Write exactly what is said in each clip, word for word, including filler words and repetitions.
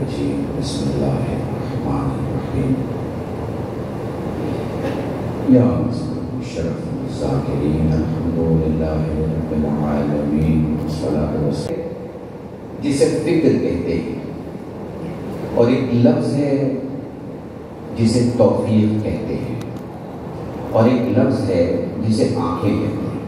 الرجیم بسم اللہ الرحمن الرحیم یا مصطفی شرف الذاکرین الحمدللہ رب العالمین والصلاة والسلام، جسے فکر کہتے ہیں، اور ایک لفظ ہے جسے توفیق کہتے ہیں، اور ایک لفظ ہے جسے آنکھیں کہتے ہیں۔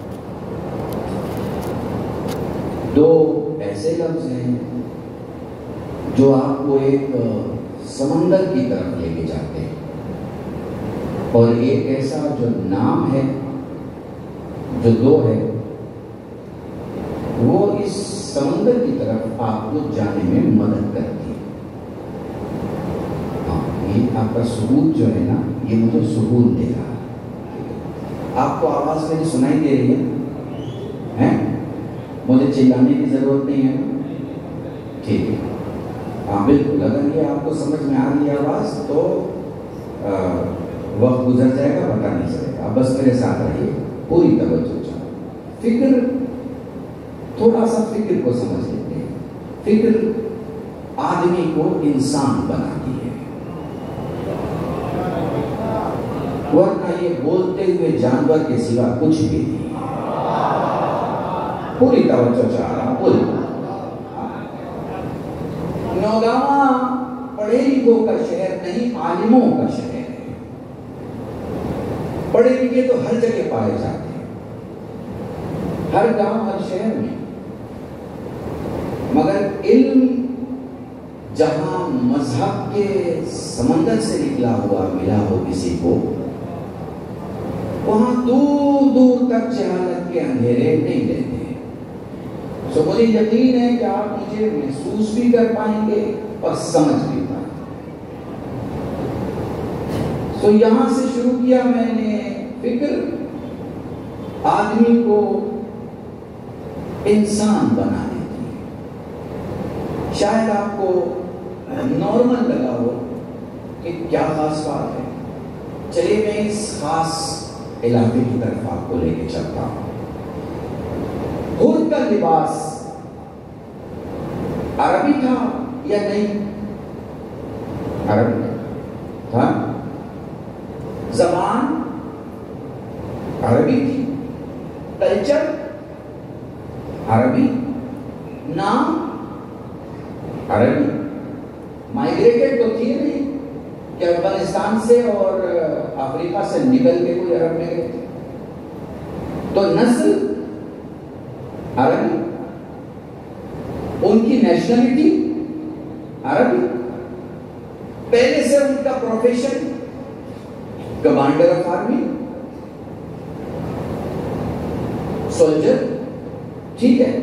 دو ایسے لفظ ہیں جو آپ کو ایک سمندر کی طرف لے کے جاتے ہیں، اور ایک ایسا جو نام ہے جو دو ہے وہ اس سمندر کی طرف آپ کو جانے میں مدد کرتی ہے۔ ہاں، یہ آپ کا ثبوت جو ہے نا، یہ مجھے سکون دے رہا ہے۔ آپ کو آواز میری سنائی دے رہی ہے؟ مجھے چلانے کی ضرورت نہیں ہے؟ ٹھیک ہے، ہاں بالکل۔ اگر یہ آپ کو سمجھ میں آ رہی ہے آواز تو وقت گزر جائے گا، پتہ نہیں چلے گا۔ بس میرے ساتھ رہیے، پوری توجہ چاہیے۔ فکر، تھوڑا سا فکر کو سمجھ لیتے ہیں۔ فکر آدمی کو انسان بناتی ہے، ورنہ یہ بولتے ہوئے جانور کے سوا کچھ بھی نہیں۔ پوری توجہ چاہ رہا ہوں۔ پوری نوگاواں پڑھے لکھوں کا شہر نہیں، عالموں کا شہر ہے۔ پڑھے لکھے تو ہر جگہ پائے جاتے ہیں، ہر گاؤں ہر شہر میں، مگر علم جہاں مذہب کے سمندر سے نکلا ہوا ملا ہو کسی کو، وہاں دور دور تک جہالت کے اندھیرے نہیں رہتے۔ سو مجھے یقین ہے کہ آپ مجھے محسوس بھی کر پائیں گے اور سمجھ بھی پائیں گے۔ سو یہاں سے شروع کیا میں نے۔ فکر آدمی کو انسان بنا دیتی ہے۔ شاید آپ کو نارمل لگا ہو کہ کیا خاص بات ہے، چلیے میں اس خاص علاقے کی طرف آپ کو لے کے چلتا ہوں۔ حور کا لباس عربی تھا یا نہیں؟ عربی تھا۔ زبان عربی تھی، کلچر عربی، نام عربی۔ مائگریٹڈ تو تھی نہیں کہ افغانستان سے اور افریقہ سے نکل کے کوئی عرب میں گئے تھے، تو نسل عربی، ان کی نیشنلٹی عربی، پہلے سے ان کا profession commander of army, soldier. ٹھیک ہے،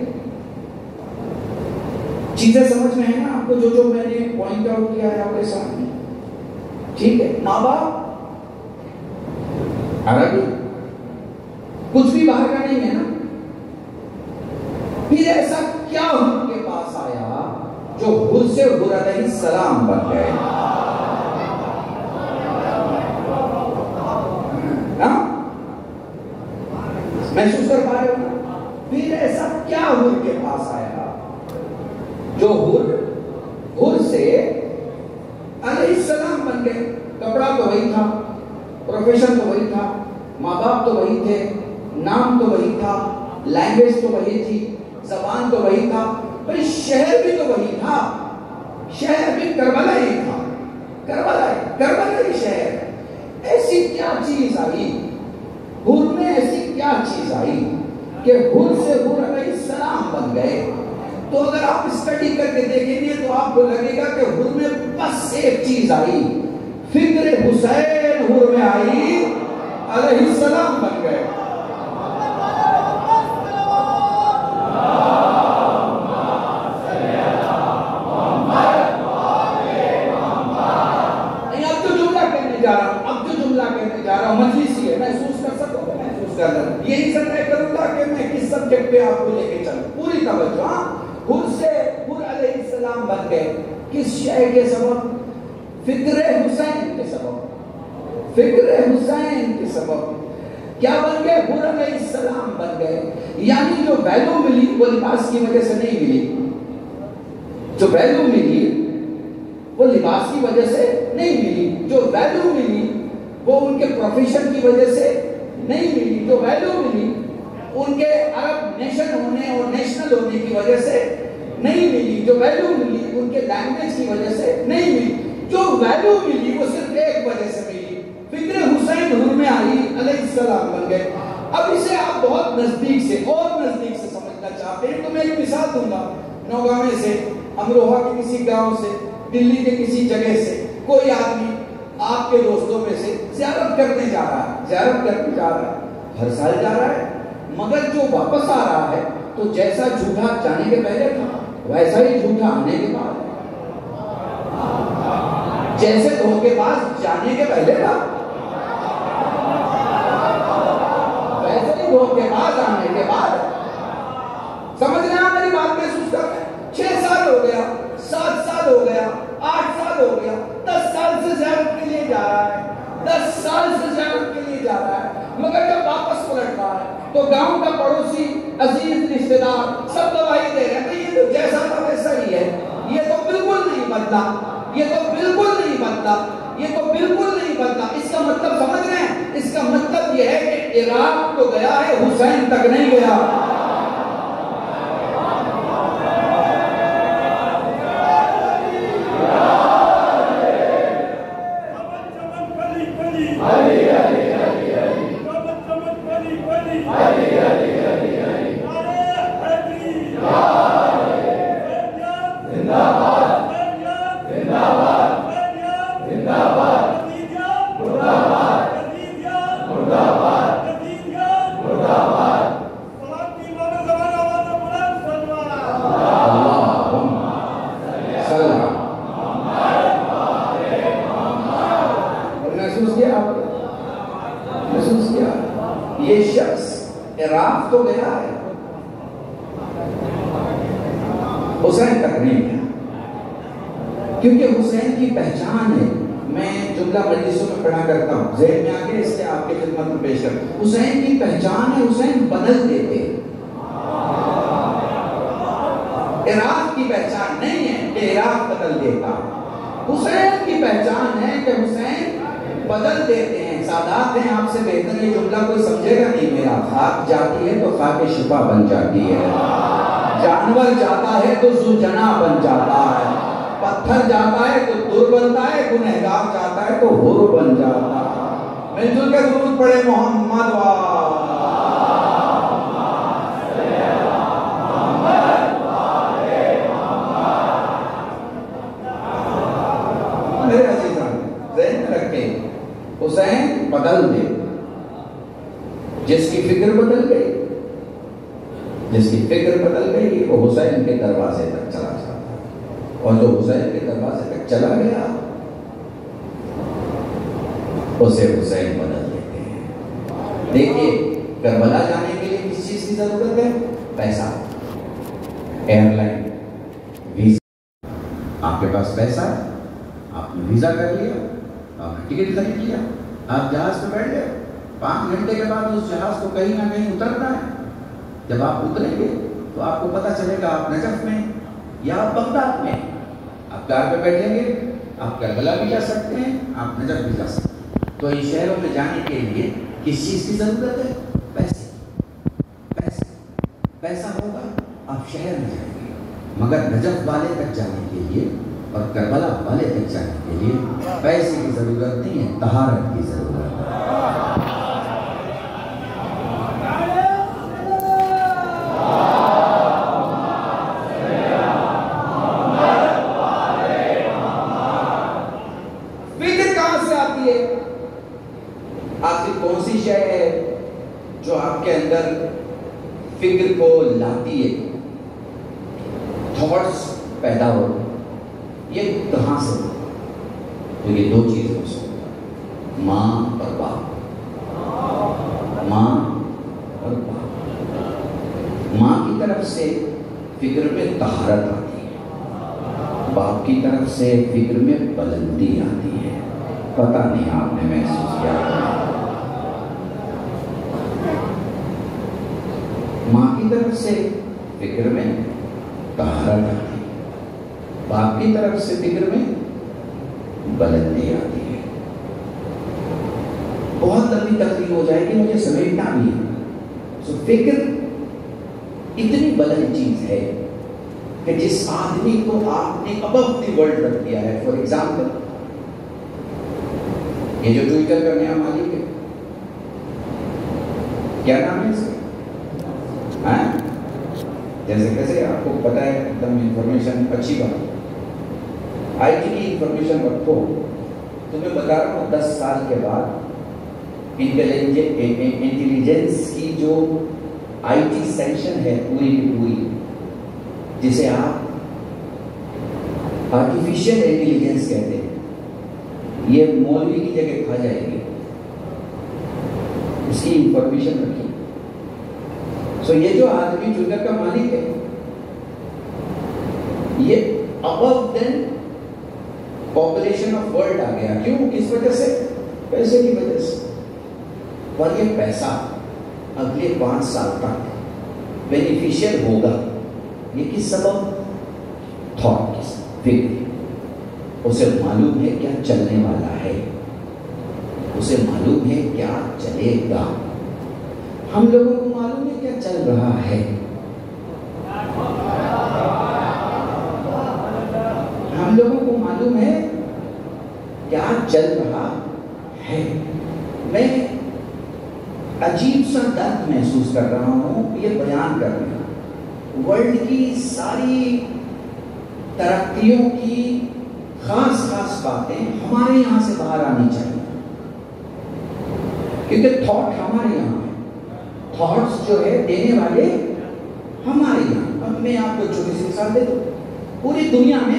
چیزیں سمجھ میں ہیں نا آپ کو، جو جو میں نے پوائنٹ آؤٹ کیا ہے آپ کے سامنے؟ ٹھیک ہے، ماں باپ عربی، کچھ بھی باہر کا نہیں ہے نا۔ پھر ایسا کیا حور کے پاس آیا جو حور سے حور علیہ السلام بن گئے؟ محسوس کر پائے ہو؟ پھر ایسا کیا حور کے پاس آیا جو حور حور سے علیہ السلام بن گئے؟ کپڑا تو وہی تھا، پروفیشن تو وہی تھا، ماں باپ تو وہی تھے، نام تو وہی تھا، لینگویج تو وہی تھی، زبان تو وہی تھا، پر شہر بھی تو وہی تھا۔ شہر بھی کربلا ہی تھا، کربلا کربلا ہی شہر۔ ایسی کیا چیز آئی حور میں، ایسی کیا چیز آئی کہ حور سے حور علیہ السلام بن گئے؟ تو اگر آپ اسٹڈی کر کے دیکھیں گے تو آپ کو لگے گا کہ حور میں بس ایک چیز آئی، فکر حسین حور میں آئی، علیہ السلام بن گئے۔ یہی سب میں کروں گا کہ میں کس سبجیکٹ پہ آپ کو لے کے چلوں۔ پوری توجہ۔ حور سے حور علیہ السلام بن گئے کس شے کے سبب؟ فکر حسین کے سبب، فکر حسین کے سبب۔ کیا بن گئے؟ حور علیہ السلام بن گئے۔ یعنی جو ویلو ملی وہ لباس کی وجہ سے نہیں ملی، جو ویلو ملی وہ لباس کی وجہ سے نہیں ملی، جو ویلیو ملی وہ ان کے پروفیشن کی وجہ سے نہیں ملی، جو ویلیو ملی ان کے عرب نیشن ہونے اور نیشنل ہونے کی وجہ سے نہیں ملی، جو ویلیو ملی ان کے لینگویج کی وجہ سے نہیں ملی، جو ویلیو ملی وہ صرف ایک وجہ سے ملی، فکر حسین حر میں علی علیہ السلام بن گئے۔ اب اسے آپ بہت نزدیک سے اور نزدیک سے سمجھنا چاہتے ہیں تو میں ایک مثال دوں گا۔ نوگاں سے، امروہہ کے کسی گاؤں سے، دلی کے کسی جگہ سے کوئی آدمی آپ کے دوستوں میں سے زیارت کرنے جا رہا ہے، زیارت کرنے جا رہا ہے، ہر سال جا رہا ہے، مگر جو واپس آ رہا ہے تو جیسا جھوٹا جانے کے پہلے تھا ویسا ہی جھوٹا آنے کے بعد، جیسے دھوکے باز جانے کے پہلے تھا ویسے ہی دھوکے باز آنے کے بعد۔ سمجھ رہے ہیں میری بات محسوس کر رہے ہیں؟ چھ سال ہو گیا، سات سال ہو گیا، آٹھ سال ہو گیا، دس سال سے زیارت کے لیے جا رہا ہے، دس سال سے زیارت کے لیے جا رہا ہے، مگر جب واپس پلٹ رہا ہے تو گاؤں کا پڑوسی، عزیز، رشتے دار سب گواہی دے رہے ہیں کہ یہ تو جیسا تھا ویسا ہی ہے، یہ تو بالکل نہیں بدلا، یہ تو بالکل نہیں بدلا، یہ تو بالکل نہیں بدلا۔ اس کا مطلب سمجھ رہے ہیں؟ اس کا مطلب یہ ہے کہ عراق تو گیا ہے، حسین تک نہیں گیا۔ یہ شخص عراق تو گیا ہے، حسین تک نہیں گیا، کیونکہ حسین کی پہچان ہے۔ میں جملہ مجلسوں میں پڑھا کرتا ہوں، ذہن میں آ کے اس کے آپ کے خدمت میں پیش کرتا ہوں۔ حسین کی پہچان ہے، حسین بدل دیتے۔ عراق کی پہچان نہیں ہے کہ عراق بدل دیتا، حسین کی پہچان ہے کہ حسین بدل دیتے ہیں۔ سادات ہیں، آپ سے بہتر یہ جملہ کوئی سمجھے گا نہیں میرا۔ خاک جاتی ہے تو خاک شفا بن جاتی ہے، جانور جاتا ہے تو زوجنا بن جاتا ہے، پتھر جاتا ہے تو در بنتا ہے، گنہگار جاتا ہے تو حر بن جاتا ہے۔ مل جل کے درود پڑھے محمد وا میرے عزیزان، ذہن میں رکھیں، حسین بدل دے۔ جس کی فکر بدل گئی، جس کی فکر بدل گئی وہ حسین کے دروازے تک چلا جاتا، اور جو حسین کے دروازے تک چلا گیا اسے حسین بدل دیتے ہیں۔ دیکھیے، کربلا جانے کے لیے کس چیز کی ضرورت ہے؟ پیسہ، ایئر لائن، ویزا۔ آپ کے پاس پیسہ ہے، آپ نے ویزا کر لیا، آپ نے ٹکٹ خرید لیا، آپ جہاز پہ بیٹھ گئے، پانچ گھنٹے کے بعد اس جہاز کو کہیں نہ کہیں اترنا ہے۔ جب آپ اتریں گے تو آپ کو پتہ چلے گا آپ نجف میں یا آپ بغداد میں۔ آپ کار پہ بیٹھیں گے، آپ کربلا بھی جا سکتے ہیں، آپ نجف بھی جا سکتے ہیں۔ تو ان شہروں میں جانے کے لیے کس چیز کی ضرورت ہے؟ پیسے، پیسے، پیسہ ہوگا آپ شہر میں جائیں گے، مگر نجف والے تک جانے کے لیے اور کربلا والے تک جانے کے لیے پیسے کی ضرورت نہیں ہے، طہارت کی ضرورت ہے۔ فکر کہاں سے آتی ہے؟ آخر کون سی شے ہے جو آپ کے اندر فکر کو لاتی ہے، تھاٹس پیدا ہو؟ یہ کہاں سے؟ تو یہ دو چیزیں ہو سکتی ہیں، ماں اور باپ، ماں اور باپ۔ ماں کی طرف سے فکر میں طہارت آتی ہے، باپ کی طرف سے فکر میں بلندی آتی ہے۔ پتہ نہیں آپ نے محسوس کیا؟ ماں کی طرف سے فکر میں طہارت آتی ہے، باپ کی طرف سے فکر میں بلندی آتی ہے. بہت لمبی تقریر ہو جائے گی, مجھے سمیٹنا بھی ہے. سو فکر اتنی بلند چیز ہے کہ جس آدمی کو آپ نے ابو دی ورلڈ رکھ دیا ہے. فار ایگزامپل یہ جو ٹویٹر کا نیا مالک ہے, کیا نام ہے اس کا؟ ہاں جیسے کیسے آپ کو پتا ہے ایک دم انفارمیشن اچھی بات, آئی ٹی کی انفارمیشن رکھو. تمہیں بتا رہا ہوں دس سال کے بعد انٹیلیجنس کی جو آئی ٹی سیکشن ہے پوری کی پوری, جسے آپ آرٹیفیشل انٹیلیجنس کہتے ہیں, یہ مولوی کی جگہ کھا جائے گی. اس کی انفارمیشن رکھی. سو یہ جو آدمی ٹویٹر کا مالک ہے, یہ ابو دین پاپولیشن آف ورلڈ آ گیا. کیوں؟ کس وجہ سے؟ پیسے کی وجہ سے. اور یہ پیسہ اگلے پانچ سال تک بینیفیشل ہوگا. یہ کس سبب؟ تھاٹ کی فکر. اسے معلوم ہے کیا چلنے والا ہے, اسے معلوم ہے کیا چلے گا. ہم لوگوں کو معلوم ہے کیا چل رہا ہے. ہم لوگوں کو معلوم ہے کیا چل رہا ہے. میں عجیب سا درد محسوس کر رہا ہوں یہ بیان کر رہا ہوں. ورلڈ کی ساری ترقیوں کی خاص خاص باتیں ہمارے یہاں سے باہر آنی چاہیے, کیونکہ تھاٹ ہمارے یہاں ہے. تھاٹس جو ہے دینے والے ہمارے یہاں. اب میں آپ کو چھوٹی سی مثال دے دوں. پوری دنیا میں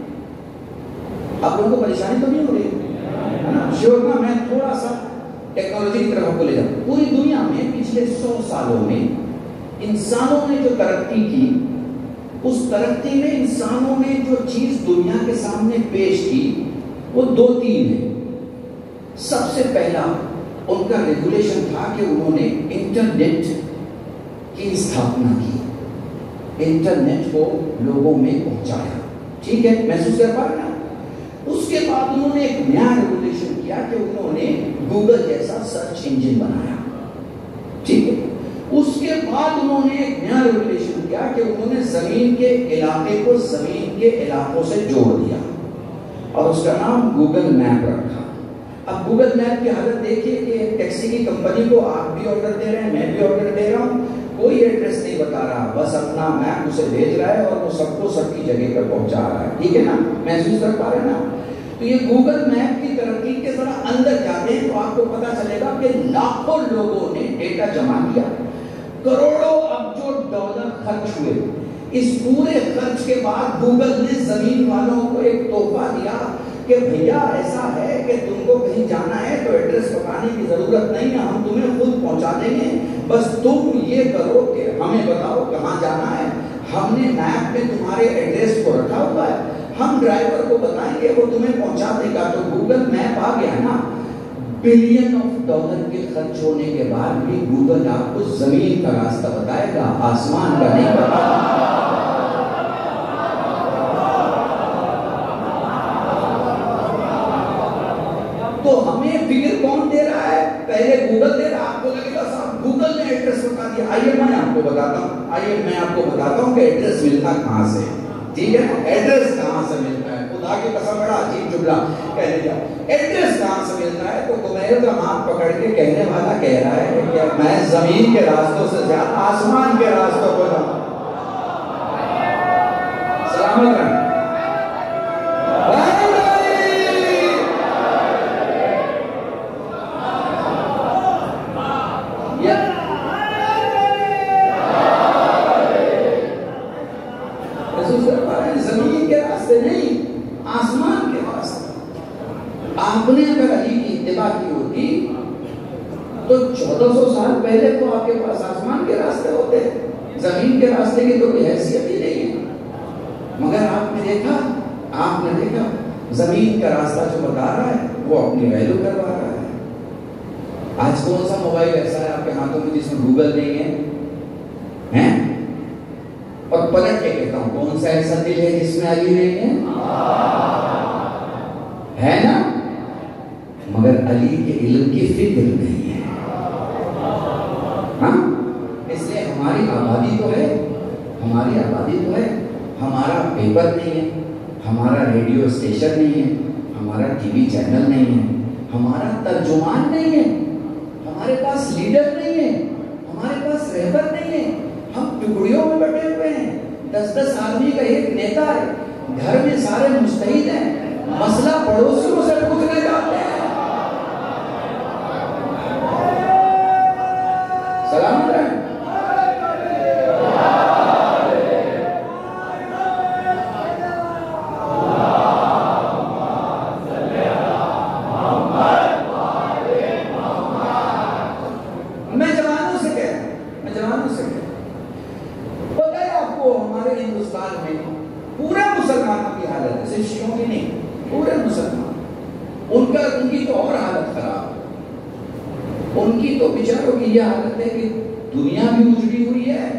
آپ لوگوں کو پریشانی تو نہیں ہو رہی ہے نا؟ شیور نا, میں تھوڑا سا ٹیکنالوجی کی طرف آپ کو لے جاؤں. پوری دنیا میں پچھلے سو سالوں میں انسانوں نے جو ترقی کی, اس ترقی میں انسانوں نے جو چیز دنیا کے سامنے پیش کی وہ دو تین ہے. سب سے پہلا ان کا ریگولیشن تھا کہ انہوں نے انٹرنیٹ کی استھاپنا کی, انٹرنیٹ کو لوگوں میں پہنچایا. ٹھیک ہے, محسوس کر پا رہے نا؟ اس کے بعد انہوں نے ایک نیا ریگولیشن کیا کہ انہوں نے گوگل جیسا سرچ انجن بنایا. ٹھیک ہے, اس کے بعد انہوں نے ایک نیا ریگولیشن کیا کہ انہوں نے زمین کے علاقے کو زمین کے علاقوں سے جوڑ دیا اور اس کا نام گوگل میپ رکھا. اب گوگل میپ کی حالت دیکھیے کہ ٹیکسی کی کمپنی کو آپ بھی آرڈر دے رہے ہیں, میں بھی آرڈر دے رہا ہوں, کوئی ایڈریس نہیں بتا رہا, بس اپنا میپ اسے بھیج رہا ہے اور وہ سب کو سب کی جگہ پر پہنچا رہا ہے. ٹھیک ہے نا, محسوس کر پا رہے ہیں نا؟ تو یہ گوگل میپ کی ترقی کے ذرا اندر جاتے ہیں تو آپ کو پتا چلے گا کہ لاکھوں لوگوں نے ڈیٹا جمع کیا, کروڑوں ابجو ڈالر خرچ ہوئے. اس پورے خرچ کے بعد گوگل نے زمین والوں کو ایک تحفہ دیا کہ بھیا ایسا ہے کہ تم کو کہیں جانا ہے تو ایڈریس بتانے کی ضرورت نہیں ہے, ہم تمہیں خود پہنچا دیں گے, بس تم یہ کرو کہ ہمیں بتاؤ کہاں جانا ہے. ہم نے میپ میں تمہارے ایڈریس کو رکھا ہوا ہے, ہم ڈرائیور کو بتائیں گے وہ تمہیں پہنچا دے گا. تو گوگل میپ آ گیا نا. بلین آف ڈالر کے خرچ ہونے کے بعد بھی گوگل آپ کو زمین کا راستہ بتائے گا, آسمان کا نہیں بتائے گا. تو ہمیں فکر کون دے رہا ہے؟ پہلے گوگل دے رہا. آپ کو لگے گا صاحب گوگل نے ایڈریس بتا دیا. آئیے میں آپ کو بتاتا ہوں, آئیے میں آپ کو بتاتا ہوں کہ ایڈریس ملتا کہاں سے. ٹھیک ہے, ایڈریس کہاں سے ملتا ہے؟ خدا کی قسم بڑا عجیب جملہ کہہ دیا, ایڈریس کہاں سے ملتا ہے؟ تو کمیر کا ہاتھ پکڑ کے کہنے والا کہہ رہا ہے کہ میں زمین کے راستوں سے زیادہ آسمان کے راستوں کو جاؤں. سلامت رہنا. زمین کے راستے نہیں, آسمان کے راستے. آپ نے اگر علی کی اتباع کی ہوتی تو چودہ سو سال پہلے تو آپ کے پاس آسمان کے راستے ہوتے, زمین کے راستے کی تو کوئی حیثیت ہی نہیں ہے. مگر آپ نے دیکھا آپ نے دیکھا زمین کا راستہ جو بتا رہا ہے وہ اپنی ویلو کروا رہا ہے. آج کون سا موبائل ایسا ہے آپ کے ہاتھوں میں جس میں گوگل نہیں ہے؟ ہیں؟ اور پلٹ کے کہتا ہوں کون سا ایسا دل ہے جس میں علی نہیں ہے؟ ہے مگر علی کے علم کی فکر نہیں ہے. ہاں اس لیے ہماری آبادی تو ہے، ہماری آبادی تو ہے، ہمارا پیپر نہیں ہے، ہمارا ریڈیو اسٹیشن نہیں ہے، ہمارا ٹی وی چینل نہیں ہے، ہمارا ترجمان نہیں ہے، ہمارے پاس لیڈر نہیں ہے، ہمارے پاس رہبر نہیں ہے. ہم ٹکڑیوں میں بٹے ہوئے ہیں. دس دس آدمی کا ایک نیتا ہے، گھر میں سارے مجتہد ہیں، مسئلہ پڑوسیوں سے پوچھنے جاتے ہیں. سلام رہے. میں جوانوں سے کہہ رہا ہوں میں جوانوں سے کہہ رہا ہوں پتہ ہے آپ کو ہمارے ہندوستان میں پورے مسلمانوں کی حالت ہے، صرف شیعوں کی نہیں، پورے مسلمان. ان کا ان کی تو اور حالت خراب ہے. ان کی تو بیچاروں کی یہ حالت ہے کہ دنیا بھی اجڑی ہوئی ہے.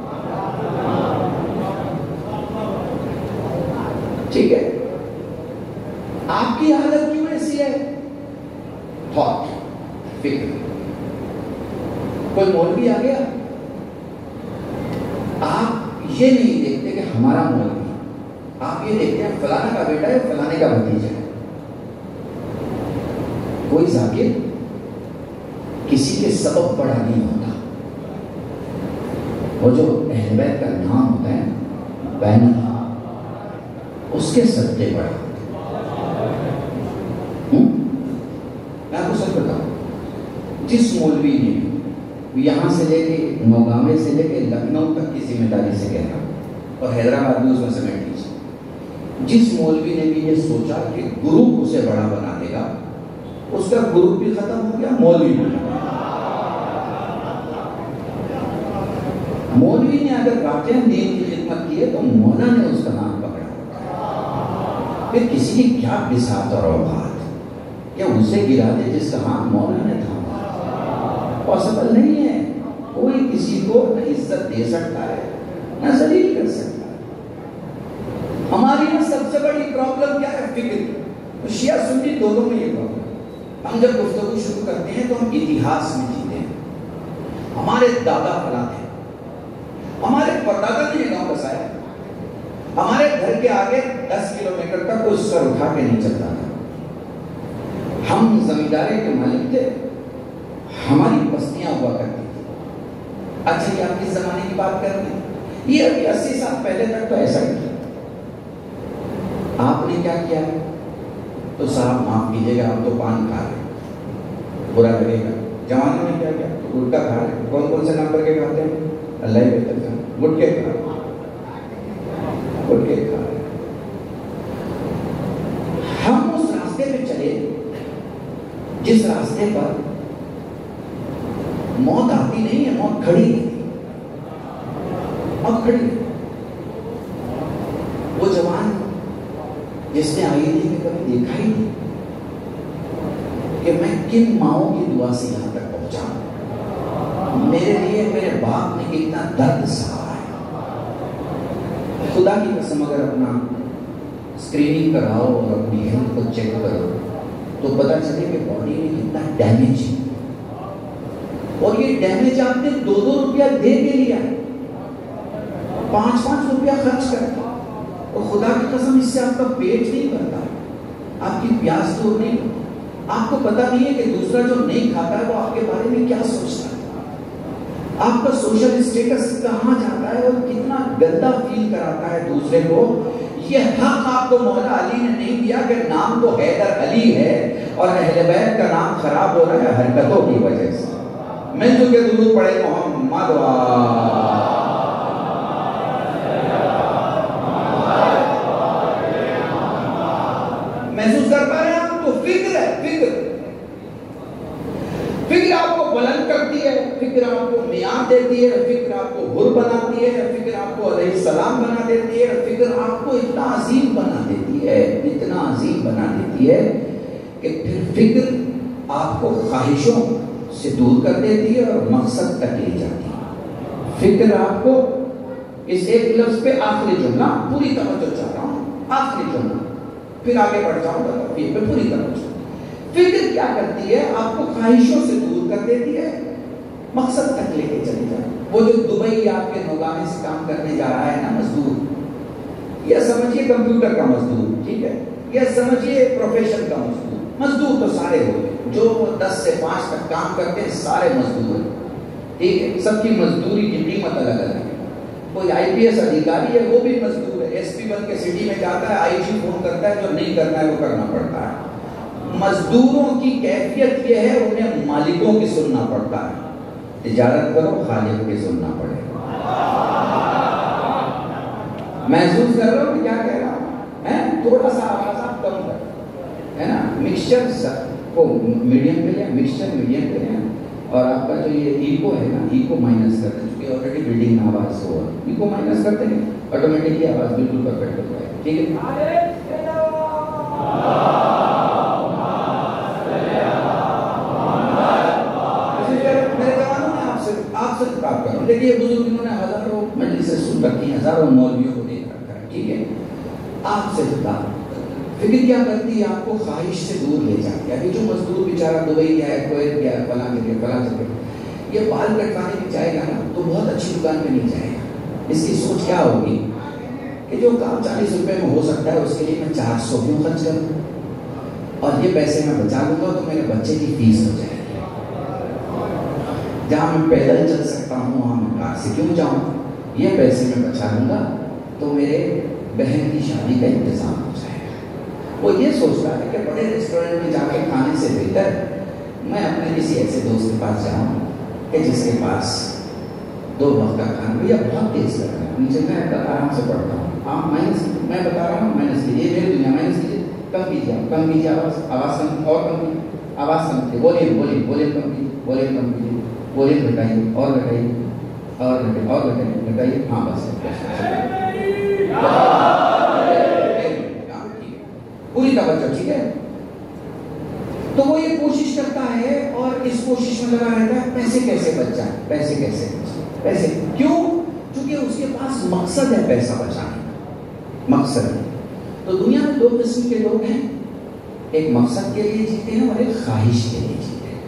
ٹھیک ہے، آپ کی حالت کیوں ایسی ہے؟ تھاٹ، فکر. کوئی مولوی آ گیا، آپ یہ نہیں دیکھتے کہ ہمارا مولوی، آپ یہ دیکھتے ہیں فلانا کا بیٹا ہے، فلانے کا بھتیجا ہے. کوئی ذاکر کسی کے سبب بڑا نہیں ہوتا. وہ جو اہل بیت کا نام ہوتا ہے بین اس کے صدقے بڑا ہوتا ہے. میں آپ کو سچ بتاؤں، جس مولوی نے یہاں سے لے کے نوگامے سے لے کے لکھنؤ تک کی ذمہ داری سے کہہ رہا ہوں، اور حیدرآباد میں اس میں سمیٹ لیجیے، جس مولوی نے بھی یہ سوچا کہ گروپ اسے بڑا بنا دے گا، اس کا گروپ بھی ختم ہو گیا، مولوی بھی. مولوی نے اگر واقعی دین کی خدمت کی ہے تو مولا نے اس کا نام پکڑا. پھر کسی کی کیا بساط اور اوقات، کیا اسے گرا دے جس کا ہاتھ مولا نے تھاما؟ پاسبل نہیں ہے. کوئی کسی کو نہ عزت دے سکتا ہے نہ ذلیل کر سکتا ہے. ہماری یہاں سب سے بڑی پرابلم کیا ہے؟ فکر. شیعہ سنی دونوں میں یہ پرابلم. ہم جب گفتگو شروع کرتے ہیں تو ہم اتہاس میں جیتے ہیں. ہمارے دادا فلاں تھے، ہمارے پردادا نے یہ گاؤں بسایا، ہمارے گھر کے آگے دس کلو میٹر تک کوئی سر اٹھا کے نہیں چلتا تھا، ہم زمینداری کے مالک تھے، ہماری بستیاں ہوا کرتی تھی. اچھا یہ آپ کس زمانے کی بات کر رہے ہیں؟ یہ ابھی اسی سال پہلے تک تو ایسا ہی تھا. آپ نے کیا کیا ہے؟ تو صاحب معاف کیجیے گا، ہم تو پان کھا رہے ہیں، برا لگے گا. جوانوں نے کیا کیا؟ تو گٹکا کھا رہے ہیں. کون کون سے نمبر کے کھاتے ہیں؟ اللہ ہی بہتر جانے. گٹکے کھا رہے ہیں، گٹکے کھا رہے ہیں. ہم اس راستے پہ چلے جس راستے پر موت آتی نہیں ہے، موت کھڑی رہتی. موت کھڑی رہتی. وہ جوان جس نے آئی تھی میں کبھی دیکھا ہی نہیں کہ میں کن ماؤں کی دعا سے یہاں تک پہنچا. میرے لیے میرے باپ نے کتنا درد سہا ہے. خدا کی قسم اگر اپنا اسکریننگ کراؤ اور اپنی ہیلتھ کو چیک کرو تو پتا چلے کہ باڈی میں کتنا ڈیمیج ہے. اور یہ ڈیمیج آپ نے دو دو روپیہ دے کے لیا، پانچ پانچ روپیہ خرچ کر کے، اور خدا کی قسم اس سے آپ کا پیٹ نہیں بھرتا، آپ کی پیاس دور نہیں. آپ کو پتا نہیں ہے کہ دوسرا جو نہیں کھاتا ہے وہ آپ کے بارے میں کیا سوچتا ہے، آپ کا سوشل اسٹیٹس کہاں جاتا ہے اور کتنا گندا فیل کراتا ہے دوسرے کو. یہ حق آپ کو مولا علی نے نہیں دیا کہ نام تو حیدر علی ہے اور اہل بیت کا نام خراب ہو رہا ہے حرکتوں کی وجہ سے. میں جو کہ درود پڑھے محمد محسوس کر پا رہے ہیں آپ؟ تو فکر ہے، فکر فکر آپ کو بلند کرتی ہے، فکر آپ کو معیار دیتی ہے، فکر آپ کو حر بناتی ہے، فکر آپ کو علیہ السلام بنا دیتی ہے، فکر آپ کو اتنا عظیم بنا دیتی ہے، اتنا عظیم بنا دیتی ہے کہ پھر فکر آپ کو خواہشوں سے دور کر دیتی ہے اور مقصد تک لے جاتی ہے. فکر آپ کو اس ایک لفظ پہ آخری جملہ پوری توجہ چاہتا ہوں، آخری جملہ پھر آگے بڑھ جاؤں گا پھر پہ پوری توجہ. فکر کیا کرتی ہے؟ آپ کو خواہشوں سے دور کر دیتی ہے، مقصد تک لے کے چلی جائے۔ وہ جو دبئی آپ کے نوگانے سے کام کرنے جا رہا ہے نا مزدور، یا سمجھیے کمپیوٹر کا مزدور، ٹھیک ہے، یا سمجھیے پروفیشن کا مزدور، مزدور تو سارے ہوتے ہیں، جو دس سے پانچ تک کام کرتے ہیں سارے مزدور ہیں، ٹھیک ہے، سب کی مزدوری کی قیمت الگ الگ ہے۔ کوئی آئی پی ایس ادھیکاری ہے وہ بھی مزدور ہے، ایس پی بن کے سٹی میں جاتا ہے، آئی جی فون کرتا ہے، جو نہیں کرنا ہے وہ کرنا پڑتا ہے۔ مزدوروں کی کیفیت یہ ہے انہیں مالکوں کی سننا پڑتا ہے، تجارت کرو خالق کی سننا پڑے گا۔ محسوس کر رہا ہوں کہ کیا کہہ رہا ہوں؟ تھوڑا سا آواز آپ کم کر، ہے نا، مکسچر کو میڈیم پہ لیا، مکسچر میڈیم پہ لیا، اور آپ کا جو یہ ایکو ہے نا، ایکو مائنس کرتے ہیں، چونکہ آلریڈی بلڈنگ میں آواز ہوا، ایکو مائنس کرتے ہیں آٹومیٹکلی آواز بالکل پرفیکٹ ہو جائے، ٹھیک ہے۔ آپ سے بات کروں، دیکھیے بزرگ انہوں نے ہزاروں مجلسیں سن رکھی ہیں، ہزاروں مولویوں کو دیکھ رکھا ہے، ٹھیک ہے، آپ سے بات فکر کیا کرتی ہے؟ آپ کو خواہش سے دور لے جاتی ہے۔ ابھی جو مزدور بیچارہ دبئی گیا ہے، کویت گیا ہے، فلاں جگہ فلاں جگہ، یہ بال کٹوانے بھی جائے گا نا تو بہت اچھی دکان پہ نہیں جائے گا۔ اس کی سوچ کیا ہوگی کہ جو کام چالیس روپے میں ہو سکتا ہے اس کے لیے میں چار سو کیوں خرچ کروں، اور یہ پیسے میں بچا لوں گا تو میرے بچے کی فیس ہو جائے گی۔ جہاں میں پیدل چل سکتا ہوں وہاں میں کار سے کیوں جاؤں، یہ پیسے میں بچا لوں گا تو میرے بہن کی شادی کا انتظام ہو جائے گا۔ وہ یہ سوچ رہا ہے کہ بڑے ریسٹورینٹ میں جا کے کھانے سے بہتر میں اپنے کسی ایسے دوست کے پاس جاؤں کہ جس کے پاس دو وقت کا کھانا بھیا بہت تیز لگ رہا ہے، نیچے میں آرام سے پڑھتا ہوں، آپ مائنس میں بتا رہا ہوں مائنس کیجیے، میری دنیا مائنس کیجیے، کم کیجیے، کم کیجیے آواز، آواز کم اور کم کیجیے، آواز کم کیجیے، بولیے بولیے بولیے کم کیجیے، بولیے کم کیجیے، بولیے گھٹائیے اور گھٹائیے اور گھٹائیے اور گھٹائیے گھٹائیے، ہاں بس پوری توجہ، ٹھیک ہے۔ تو وہ یہ کوشش کرتا ہے اور اس کوشش میں لگا رہتا ہے پیسے کیسے بچ جائیں، پیسے کیسے پیسے کیوں؟ کیونکہ اس کے پاس مقصد ہے پیسہ بچانے کا، مقصد ہے۔ تو دنیا میں دو قسم کے لوگ ہیں، ایک مقصد کے لیے جیتے ہیں اور ایک خواہش کے لیے جیتے ہیں،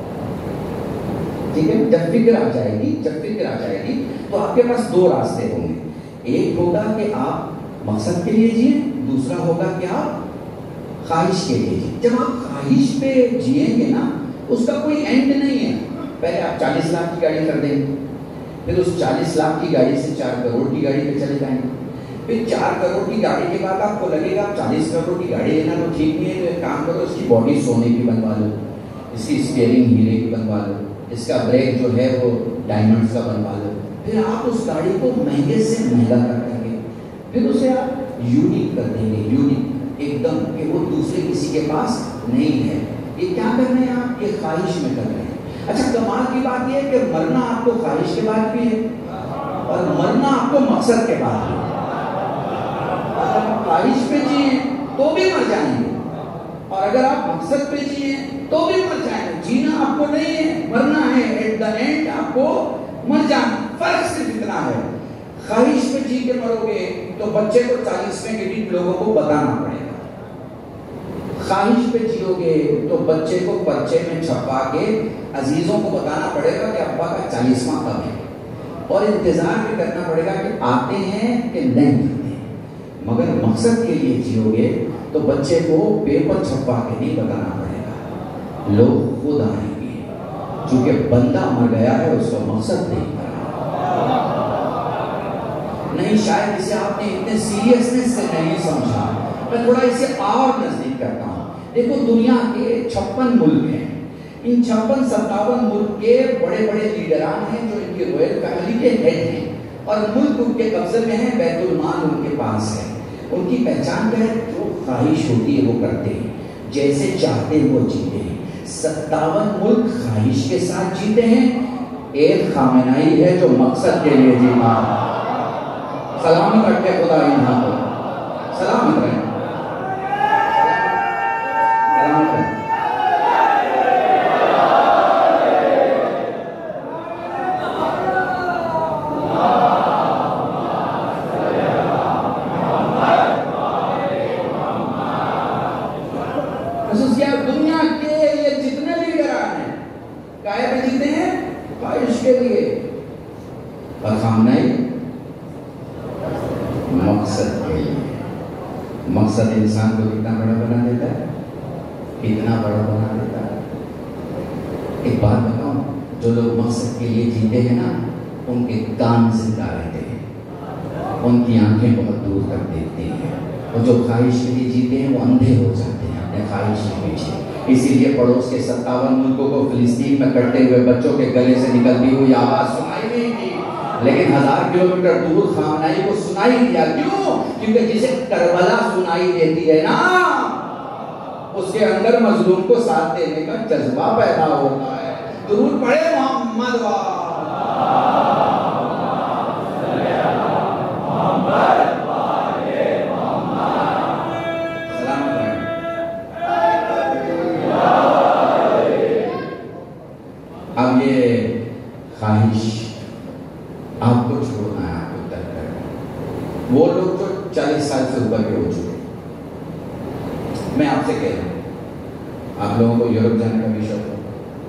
ٹھیک ہے۔ جب فکر آ جائے گی جب فکر آ جائے گی تو آپ کے پاس دو راستے ہوں گے، ایک ہوگا کہ آپ مقصد کے لیے جیئیں، دوسرا ہوگا کہ آپ خواہش کے لیے جیئیں۔ جب آپ خواہش پہ جیئیں گے نا اس کا کوئی اینڈ نہیں ہے، پہلے آپ چالیس لاکھ کی گاڑی خریدیں گے، پھر اس چالیس لاکھ کی گاڑی سے چار کروڑ کی گاڑی پہ چلے جائیں گے، پھر چار کروڑ کی گاڑی کے بعد آپ کو لگے گا چالیس کروڑ کی گاڑی لینا تو ٹھیک نہیں ہے، تو ایک کام کرو اس کی باڈی سونے کی بنوا لو، اس کی اسٹیئرنگ ہیرے کی بنوا لو، اس کا بریک جو ہے وہ ڈائمنڈز کا بنوا لو، پھر آپ اس گاڑی کو مہنگے سے مہنگا کر دیں گے، پھر اسے آپ یونیک کر دیں گے، یونیک ایک دم کہ وہ دوسرے کسی کے پاس نہیں ہے۔ یہ کیا کر رہے ہیں آپ؟ یہ خواہش میں کر رہے ہیں۔ اچھا کمال کی بات یہ ہے کہ مرنا آپ کو خواہش کے بعد بھی ہے اور مرنا آپ کو مقصد کے بعد بھی ہے۔ اگر آپ خواہش پہ جیئیں تو بھی مر جائیں گے اور اگر آپ مقصد پہ جیئیں تو بھی مر جائیں گے۔ جینا آپ کو نہیں ہے، مرنا ہے، ایٹ دا اینڈ آپ کو مر جانا۔ فرق صرف اتنا ہے، خواہش پہ جی کے مرو گے تو بچے کو چالیسویں کے دن لوگوں کو بتانا پڑے گا، خواہش پہ جیو گے تو بچے کو پرچے میں چھپا کے عزیزوں کو بتانا پڑے گا کہ ابا کا چالیسواں کب ہے، اور انتظار بھی کرنا پڑے گا کہ آتے ہیں کہ نہیں آتے ہیں۔ مگر مقصد کے لیے جیو گے تو بچے کو پیپر چھپا کے نہیں بتانا پڑے گا، لوگ خود آئیں گے، چونکہ بندہ مر گیا ہے اس کا مقصد نہیں کرا۔ نہیں شاید اسے آپ نے اتنے سیریسنس سے نہیں سمجھا، میں تھوڑا اسے اور نزدیک کرتا ہوں۔ دیکھو دنیا کے چھپن ملک ہیں، ان چھپن ستاون ملک کے بڑے بڑے لیڈران ہیں جو ان کی رویل فیملی کے ہیڈ ہیں اور ملک ان کے قبضے میں ہے، بیت المال ان کے پاس ہے۔ ان کی پہچان کیا ہے؟ جو خواہش ہوتی ہے وہ کرتے ہیں، جیسے چاہتے ہیں وہ جیتے ہیں۔ ستاون ملک خواہش کے ساتھ جیتے ہیں، ایک خامنائی ہے جو مقصد کے لیے جیتا ہے۔ سلامت رکھے خدا ان ہاتھوں، سلامت رہے، سلامت رہے۔ دنیا مقصد انسان کو کتنا بڑا بنا دیتا ہے، کتنا بڑا بنا دیتا ہے۔ ایک بات بتاؤں، جو لوگ مقصد کے لیے جیتے ہیں نا، ان کے کان زندہ رہتے ہیں، ان کی آنکھیں بہت دور تک دیکھتی ہیں، اور جو خواہش کے لیے جیتے ہیں وہ اندھے ہو جاتے ہیں اپنے خواہش کے پیچھے۔ اسی لیے پڑوس کے ستاون ملکوں کو فلسطین میں کٹتے ہوئے بچوں کے گلے سے نکلتی ہوئی آواز سنائی نہیں دی، لیکن ہزار کلومیٹر دور خامنائی کو سنائی دیا۔ کیوں؟ کیونکہ جسے کربلا سنائی دیتی ہے نا، اس کے اندر مظلوم کو ساتھ دینے کا جذبہ پیدا ہوتا ہے۔ درود پڑھے محمد اب یہ خواہش آپ کو چھوڑنا ہے، آپ کو ترک کرنا ہے۔ وہ لوگ جو چالیس سال سے اوپر کے ہو چکے، میں آپ سے کہہ رہا ہوں، آپ لوگوں کو یورپ جانے کا بھی شوق ہو،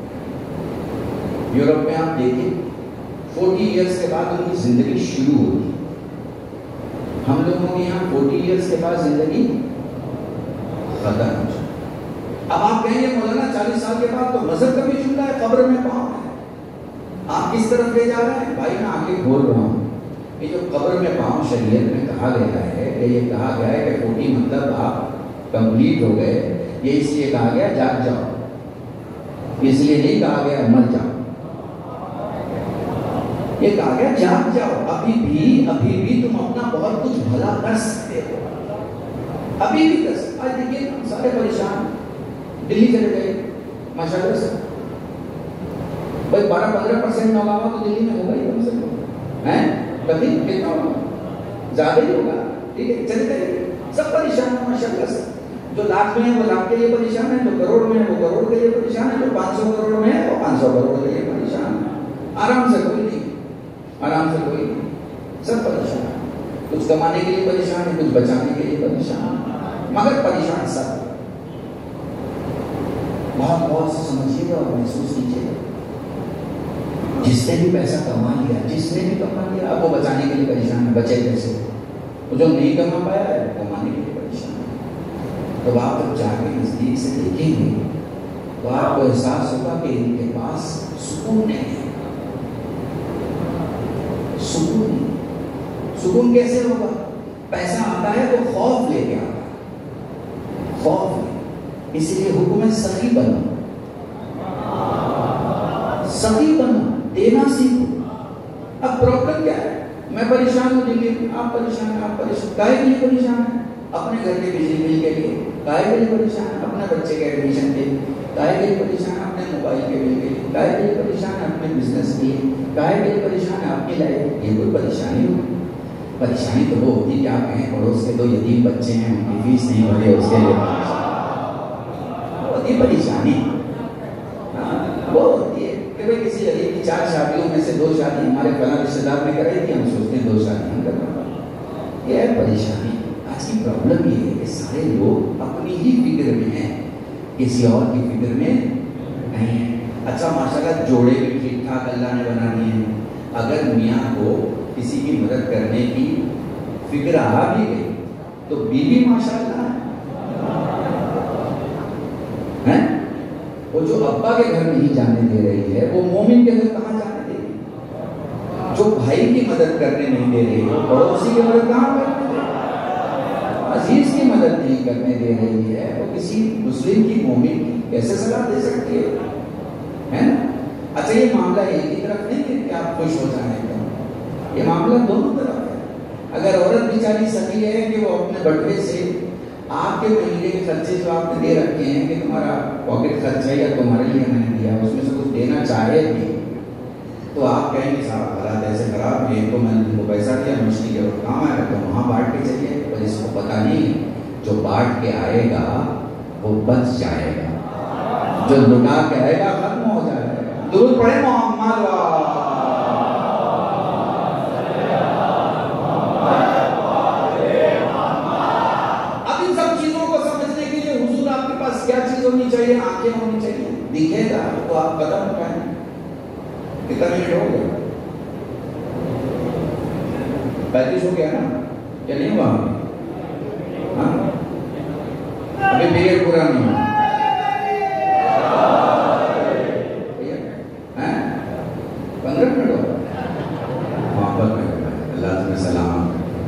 یورپ میں آپ دیکھیں فورٹی ایئرس کے بعد ان کی زندگی شروع ہوتی، ہم لوگوں کے یہاں فورٹی ایئرس کے بعد زندگی ختم ہو جاتی۔ اب آپ کہیں گے مولانا چالیس سال کے بعد تو مذہب کا بھی جملہ ہے، قبر میں پاؤں ہے، آپ کس طرف لے جا رہے ہیں؟ بھائی میں آگے کھول رہا ہوں، یہ جو قبر میں پاؤں شریعت میں کہا گیا ہے کہ یہ کہا گیا ہے کہ فورٹی مطلب آپ کمپلیٹ ہو گئے، یہ اس لیے کہا گیا جاگ جاؤ، اس لیے نہیں کہا گیا مر جاؤ، یہ کہا گیا جاگ جاؤ۔ ابھی بھی ابھی بھی تم اپنا بہت کچھ بھلا کر سکتے ہو، ابھی بھی کر سکتے۔ آج دیکھیے ہم سارے پریشان، دلی چلے گئے ماشاءاللہ سے، بھائی بارہ پندرہ پرسینٹ نوجوان تو دلی میں ہوگا ہی کم سے کم، ہیں کبھی کتنا ہوگا، زیادہ ہی ہوگا، ٹھیک ہے چلے گئے، سب پریشان ہیں ماشاءاللہ سے۔ جو لاکھ میں ہے وہ لاکھ کے لیے پریشان ہے، جو کروڑ میں ہے وہ کروڑ کے لیے پریشان ہے، جو پانچ سو کروڑ میں ہے وہ پانچ سو کروڑ کے لیے پریشان ہے۔ آرام سے کوئی نہیں، آرام سے کوئی نہیں، سب پریشان ہے، کچھ کمانے کے لیے پریشان ہے، کچھ بچانے کے لیے پریشان ہے، مگر پریشان سب۔ بہت بہت سے سمجھیے گا اور محسوس کیجیے گا، جس نے بھی پیسہ کما لیا، جس نے بھی کما لیا، اب وہ بچانے کے لیے پریشان ہے، بچے کیسے؟ وہ جو نہیں کما پایا ہے کمانے کے لیے پریشان ہے۔ تو آپ جب جا کے نزدیک سے دیکھیں گے تو آپ کو احساس ہوگا کہ ان کے پاس سکون نہیں ہے، سکون نہیں۔ سکون کیسے ہوگا؟ پیسہ آتا ہے تو خوف لے کے آتا ہے، خوف لے۔ اسی لیے حکم ہے سخی بنو، سخی بنو، دینا سیکھو۔ اب پرابلم کیا ہے؟ میں پریشان ہوں دلی میں، آپ پریشان ہیں، آپ پریشان کائے کے لیے پریشان ہیں؟ اپنے گھر کے بجلی بل کے لیے کائے کے لیے پریشان ہیں؟ اپنے بچے کے ایڈمیشن کے لیے کائے کے لیے پریشان ہیں؟ اپنے موبائل کے بل کے لیے کائے کے لیے پریشان ہیں؟ اپنے بزنس کے لیے کائے کے لیے پریشان ہے؟ اپنی لائف یہ کوئی پریشانی ہو؟ پریشانی تو وہ ہوتی کہ آپ کہیں پڑوس کے دو یتیم بچے ہیں، ان کی فیس نہیں ہو رہی، اس کے لیے ہوتی پریشانی، وہ ہوتی ہے کہ بھائی کسی غریب کی چار شادیوں میں سے دو شادی ہمارے فلاں رشتے دار نے کرائی تھی، ہم سوچتے ہیں دو شادی ہم کرنا، یہ ہے پریشانی۔ آج کی پرابلم یہ ہے کہ سارے لوگ اپنی ہی فکر میں ہیں، کسی اور کی فکر میں نہیں ہے۔ اچھا ماشاءاللہ جوڑے بھی ٹھیک ٹھاک اللہ نے بنا دیے ہیں، اگر میاں کو کسی کی مدد کرنے کی فکر آ بھی گئی تو بیوی ماشاءاللہ ہے، وہ جو ابا کے گھر نہیں جانے دے رہی ہے وہ مومن کے گھر کہاں جانے دے رہی ہے؟ جو بھائی کی مدد کرنے نہیں دے رہی ہے پڑوسی کی مدد کہاں کرنے دے رہی ہے؟ عزیز کی مدد نہیں کرنے دے رہی ہے، وہ کسی مسلم کی مومن کی کیسے صلاح دے سکتی ہے نا؟ اچھا یہ معاملہ ایک ہی طرف نہیں ہے کہ آپ خوش ہو جائیں، یہ معاملہ دونوں طرف ہے۔ اگر عورت بیچاری سخی ہے کہ وہ اپنے بٹوے سے آپ کے مہینے کے خرچے جو آپ نے دے رکھے ہیں کہ تمہارا پاکٹ خرچ ہے یا تمہارے لیے میں نے دیا، اس میں سے کچھ دینا چاہے بھی تو آپ کہیں گے صاحب حالات ایسے خراب ہیں تو میں نے تم کو پیسہ دیا، مچھلی کے وقت کام آئے گا تو وہاں بانٹ کے چلیے، پر اس کو پتہ نہیں جو بانٹ کے آئے گا وہ بچ جائے گا، جو لٹا کے آئے گا ختم ہو جائے گا۔ درود پڑھے محمد کیا چیز ہونی چاہیے؟ آنکھیں ہونی چاہیے، دکھے گا تو آپ قدم اٹھائیں۔ کتنا منٹ ہو گیا؟ پینتیس ہو گیا نا؟ کیا نہیں ہوا؟ ہاں ये पूरा नहीं हुआ पंद्रह मिनट हो वापस में अल्लाह तुम्हें सलाम।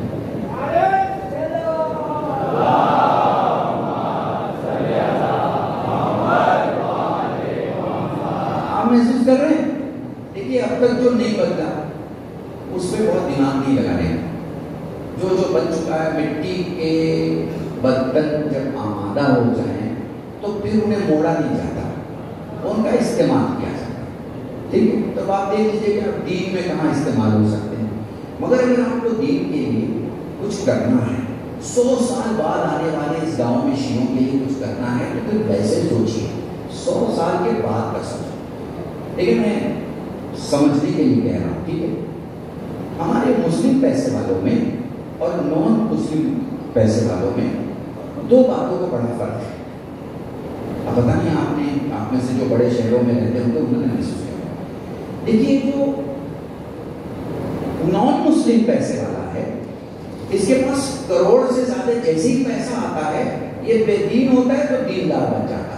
आप महसूस कर रहे हैं? देखिए अब तक जो नहीं बदला उस पर बहुत दिमाग नहीं लगाने का। जो जो बन चुका है, मिट्टी के बर्तन जब आमादा हो जाए तो फिर उन्हें मोड़ा नहीं जाता, उनका इस्तेमाल किया जाता है। ठीक है, तो आप देख लीजिए कि आप दीन में कहाँ इस्तेमाल हो सकते हैं। मगर अगर आपको दीन के लिए कुछ करना है, सौ साल बाद आने वाले इस गांव में शियों के लिए कुछ करना है, तो फिर वैसे सोचिए, सौ साल के बाद का सोचिए। लेकिन मैं समझने के लिए कह रहा हूँ, ठीक है, हमारे मुस्लिम पैसे वालों में और नॉन मुस्लिम पैसे वालों में दो बातों का बड़ा फर्क है। अब पता नहीं आपने आप में से जो बड़े शहरों में रहते होंगे उन्होंने महसूस किया। देखिए जो नॉन मुस्लिम पैसे वाला है, इसके पास करोड़ से ज्यादा जैसे ही पैसा आता है, ये बेदीन होता है तो दीनदार बन जाता है।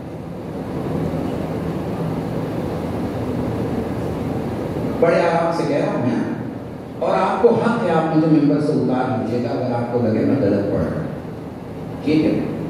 बड़े आराम से कह रहा हूं मैं, और आपको हक है, आप मुझे मेंबर से उतार लीजिएगा अगर आपको लगे मैं गलत पढ़ रहा हूं। ठीक है,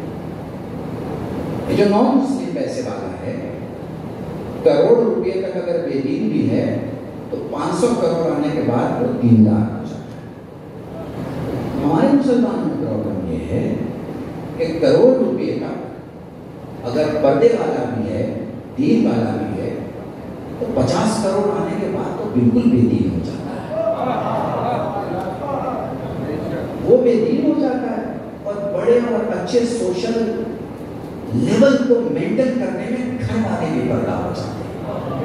ये जो नॉन मुस्लिम पैसे वाला है, करोड़ रुपए तक अगर बेदीन भी है तो पाँच सौ करोड़ आने के बाद वो दीनदार हो जाता है। हमारे मुसलमानों में प्रॉब्लम ये है कि करोड़ रुपए का अगर पर्दे वाला भी है, दीन वाला भी है, तो पचास करोड़ आने के बाद तो बिल्कुल बेदीन हो जाता है, वो बेदीन हो जाता है। और बड़े और अच्छे सोशल लेवल को मेंटेन करने में घर वाले भी पर्दा हो जाते हैं।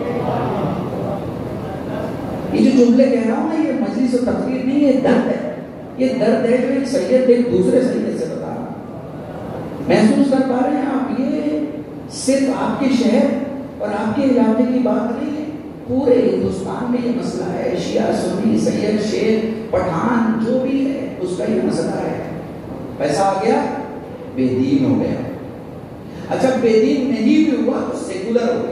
ये जो जुमले कह रहा हूं ना, ये मजलिस और तकरीर नहीं, ये दर्द है। ये दर्द है जो एक सैयद एक दूसरे सैयद से बता रहा। महसूस कर पा रहे हैं आप? ये सिर्फ आपके शहर और आपके इलाके की बात नहीं है, पूरे हिंदुस्तान में ये मसला है। शिया, सुन्नी, सैयद, शेख, पठान, जो भी है उसका ये मसला है। पैसा आ गया, बेदीन हो गया। अच्छा, बेदीन नहीं भी हुआ तो सेकुलर हो गया।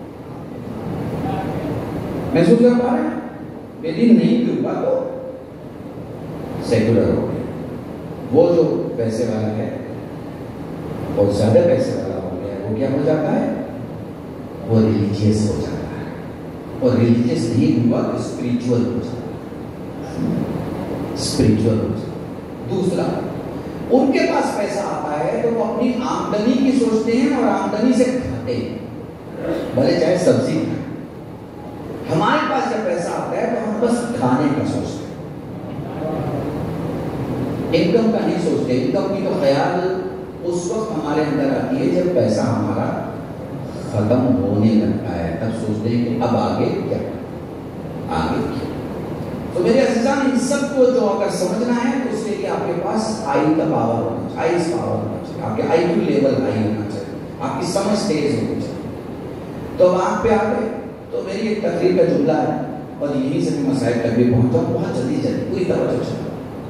महसूस कर पा रहे हैं? बेदीन नहीं भी हुआ तो सेकुलर हो गया। वो जो पैसे वाला है और ज्यादा पैसे वाला हो गया, वो क्या हो जाता है? वो रिलीजियस हो जाता है, और रिलीजियस नहीं हुआ तो स्पिरिचुअल हो जाता है। स्पिरिचुअल हो जाता है। दूसरा, उनके पास पैसा आता है तो वो अपनी आमदनी की सोचते हैं और आमदनी से खाते हैं, भले चाहे सब्जी खाएं। हमारे पास जब पैसा आता है तो हम बस खाने का सोचते हैं, इनकम का नहीं सोचते। इनकम की तो ख्याल उस वक्त हमारे अंदर आती है जब पैसा हमारा खत्म होने लगता है, तब सोचते हैं कि अब आगे क्या, आगे क्या। तो मेरे अज़ीज़ान, इन सबको जो अगर समझना है तो उसके लिए आपके पास आई का पावर होना चाहिए, आईज पावर होना चाहिए, आपके आई क्यू लेवल हाई होना चाहिए, आपकी समझ तेज होनी चाहिए। तो अब आप पे आ गए तो मेरी एक तकरीर का जुमला है, और यहीं से मैं मसाइल तक भी पहुंचा बहुत जल्दी जल्दी पूरी तवज्जो से।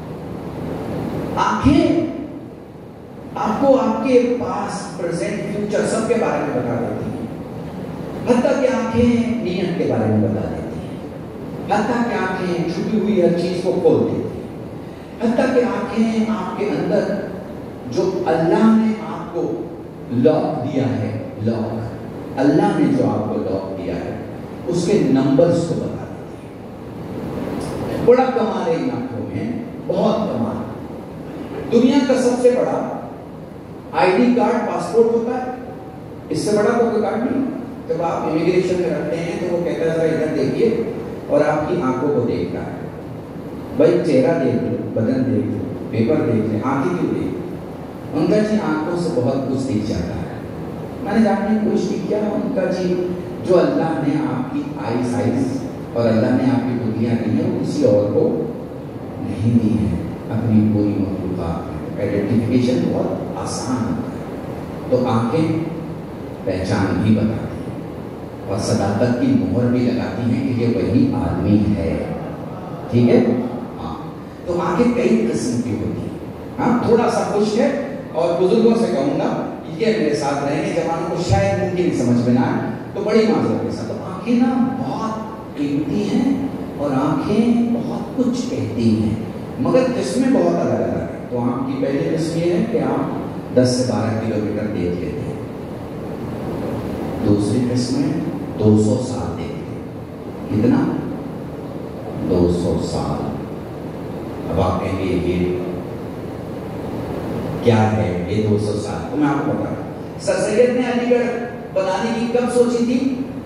आंखें आपको आपके पास प्रेजेंट फ्यूचर सबके बारे में बता देती हैं। हत्ता कि आंखें नियत के बारे में बता देती हैं, हत्ता कि आंखें छुपी हुई हर चीज को खोल देती हैं, हत्ता कि आंखें आपके अंदर जो अल्लाह ने आपको लॉक दिया है, लॉक अल्लाह ने जो आपको लॉक दिया है उसके नंबर्स को बता देती है। बड़ा कमाल है इन आंखों में, बहुत कमाल। दुनिया का सबसे बड़ा आईडी कार्ड पासपोर्ट होता है, इससे बड़ा तो कोई कार्ड नहीं। जब आप इमिग्रेशन में रखते हैं तो वो कहता है जरा इधर देखिए, और आपकी आंखों को देखता है, भाई चेहरा देख लो, बदन देख लो, पेपर देख ले, आंखें क्यों देख? उनका जी आंखों से बहुत कुछ दिख जाता है। मैंने जानने की कोशिश की क्या उनका जी जो अल्लाह ने आपकी आई साइज और अल्लाह ने आपकी बुद्धियाँ दी हैं वो किसी और को नहीं दी है। अपनी पूरी मखलूक़ात में आइडेंटिफिकेशन बहुत आसान होता है। तो आंखें पहचान भी बताती हैं और सदाकत की मोहर भी लगाती हैं कि ये वही आदमी है। ठीक है, हाँ। तो आंखें कई किस्म की होती हैं। हाँ, थोड़ा सा खुश है اور بزرگوں سے کہوں گا یہ میرے ساتھ رہیں گے، جوانوں کو شاید ممکن نہیں سمجھ میں نہ آئے تو بڑی معذرت کے ساتھ، تو آنکھیں نا بہت قیمتی ہیں اور آنکھیں بہت کچھ کہتی ہیں، مگر قسمیں بہت الگ الگ ہیں۔ تو آنکھ کی پہلی قسم یہ ہے کہ آپ دس سے بارہ کلو میٹر دیکھ لیتے ہیں، دوسری قسم ہے دو سو سال دیکھتے ہیں۔ کتنا؟ دو سو سال۔ اب آپ کہیں گے یہ کیا ہے یہ دو سو سال؟ تو میں آپ کو بتا رہا ہوں، سر سید نے علی گڑھ بنانے کی کب سوچی تھی؟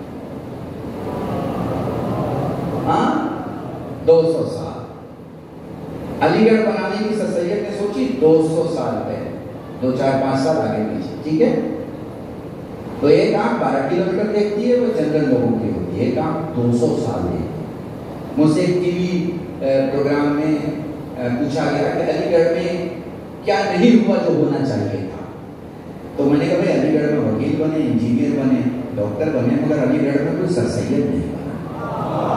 ہاں دو سو سال۔ علی گڑھ بنانے کی سر سید نے سوچی دو سو سال پہلے، دو چار پانچ سال آگے پیچھے، ٹھیک ہے؟ تو ایک آنکھ بارہ کلو میٹر دیکھتی ہے، وہ جنرل لوگوں کی ہوتی ہے، ایک آنکھ دو سو سال دیکھتی ہے۔ مجھ سے ایک ٹی وی پروگرام میں پوچھا گیا کہ علی گڑھ میں کیا نہیں ہوا جو ہونا چاہیے تھا، تو میں نے کہا بھائی علی گڑھ میں وکیل بنے، انجینئر بنے، ڈاکٹر بنے، مگر علی گڑھ میں کوئی سر سید نہیں بنا۔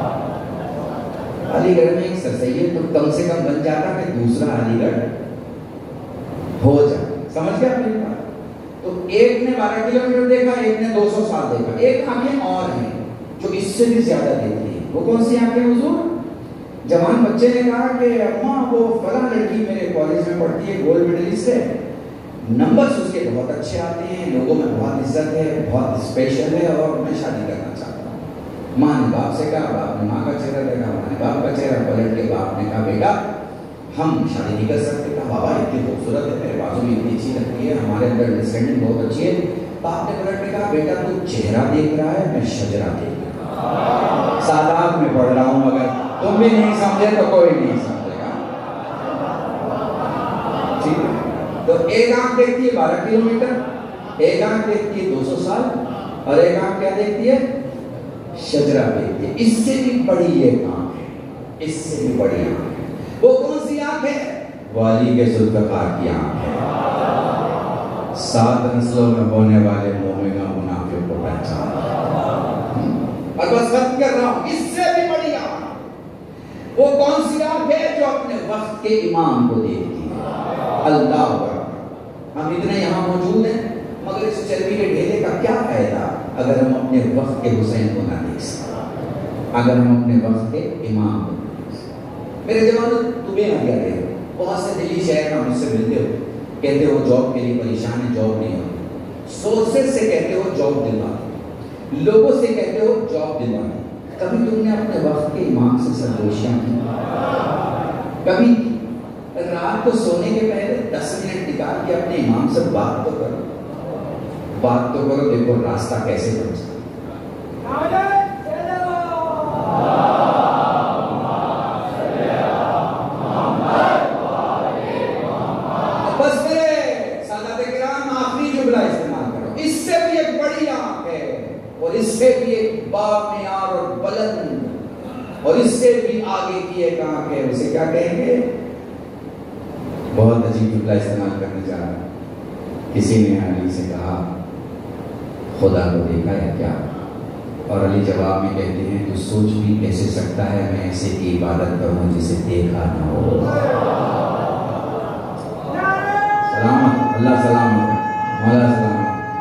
علی گڑھ میں ایک سر سید تو کم سے کم بن جاتا کہ دوسرا علی گڑھ ہو جائے۔ سمجھ گیا آپ میری بات؟ تو ایک نے بارہ کلو میٹر دیکھا، ایک نے دو سو سال دیکھا۔ ایک آنکھیں اور ہیں جو اس سے بھی زیادہ دیکھتی ہیں، وہ کون سی آنکھیں حضور؟ جوان بچے نے کہا کہ اماں وہ فلاں لڑکی میرے کالج میں پڑھتی ہے، گولڈ میڈلسٹ ہے، نمبرز اس کے بہت اچھے آتے ہیں، لوگوں میں بہت عزت ہے، بہت اسپیشل ہے، اور میں شادی کرنا چاہتا ہوں۔ ماں نے باپ سے کہا، باپ نے ماں کا چہرہ دیکھا، ماں نے باپ کا چہرہ پلٹ کے باپ نے کہا بیٹا ہم شادی نہیں کر سکتے۔ کہا بابا اتنی خوبصورت ہے، میرے بازو بھی اتنی اچھی لگتی ہے، ہمارے اندر انڈرسٹینڈنگ بہت اچھی ہے۔ باپ نے پلٹ کے کہا بیٹا تو چہرہ دیکھ رہا ہے، میں شجرا دیکھ رہا ہوں۔ سادات میں پڑھ رہا ہوں، اگر تم بھی نہیں سمجھے تو کوئی نہیں سمجھے گا، ٹھیک ہے؟ تو ایک آنکھ دیکھتی ہے بارہ کلو میٹر، ایک آنکھ دیکھتی ہے دو سو سال، اور ایک آنکھ کیا دیکھتی ہے؟ شجرا دیکھتی ہے۔ اس سے بھی بڑی ایک آنکھ ہے، اس سے بھی بڑی آنکھ ہے، وہ کون سی آنکھ ہے؟ وہ علی کے ذوالفقار کی آنکھ ہے۔ سات نسلوں میں ہونے والے مومن و منافق کو پہچان، اور بس ختم کر رہا ہوں، اس سے بھی بڑی آنکھ وہ کون سی آنکھ ہے؟ جو اپنے وقت کے امام کو دیکھتی ہے۔ اللہ اکبر۔ ہم اتنے یہاں موجود ہیں، مگر اس چربی کے ڈھیلے کا کیا فائدہ اگر ہم اپنے وقت کے حسین کو نہ دیکھ سکیں، اگر ہم اپنے وقت کے امام کو نہ دیکھ سکیں۔ میرے جوانوں تمہیں آ گیا ہے، بہت سے دلی شہر میں مجھ سے ملتے ہو، کہتے ہو جاب کے لیے پریشان ہے، جاب نہیں ہوتی، سورسز سے کہتے ہو جاب دلوا، لوگوں سے کہتے ہو جاب دلوا، کبھی تم نے اپنے وقت کے امام سے سرگوشیاں کی؟ کبھی رات کو سونے کے پہلے دس منٹ نکال کے اپنے امام سے بات تو کرو، بات تو کرو، دیکھو راستہ کیسے پہنچا۔ بس میرے سادات کرام آخری جملہ استعمال کرو، اس سے بھی ایک بڑی آنکھ ہے، اور اس سے بھی ایک بامیار اور بلند، اور اس سے بھی آگے کی ایک آنکھ ہے، اسے کیا کہیں گے؟ بہت عجیب جملہ استعمال کرنے جا رہا ہے۔ کسی نے علی سے کہا خدا کو دیکھا یا کیا؟ اور علی جواب میں کہتے ہیں تو سوچ بھی کیسے سکتا ہے میں ایسے کی عبادت کروں جسے دیکھا نہ ہو۔ سلامت، اللہ سلامت، مولا سلامت۔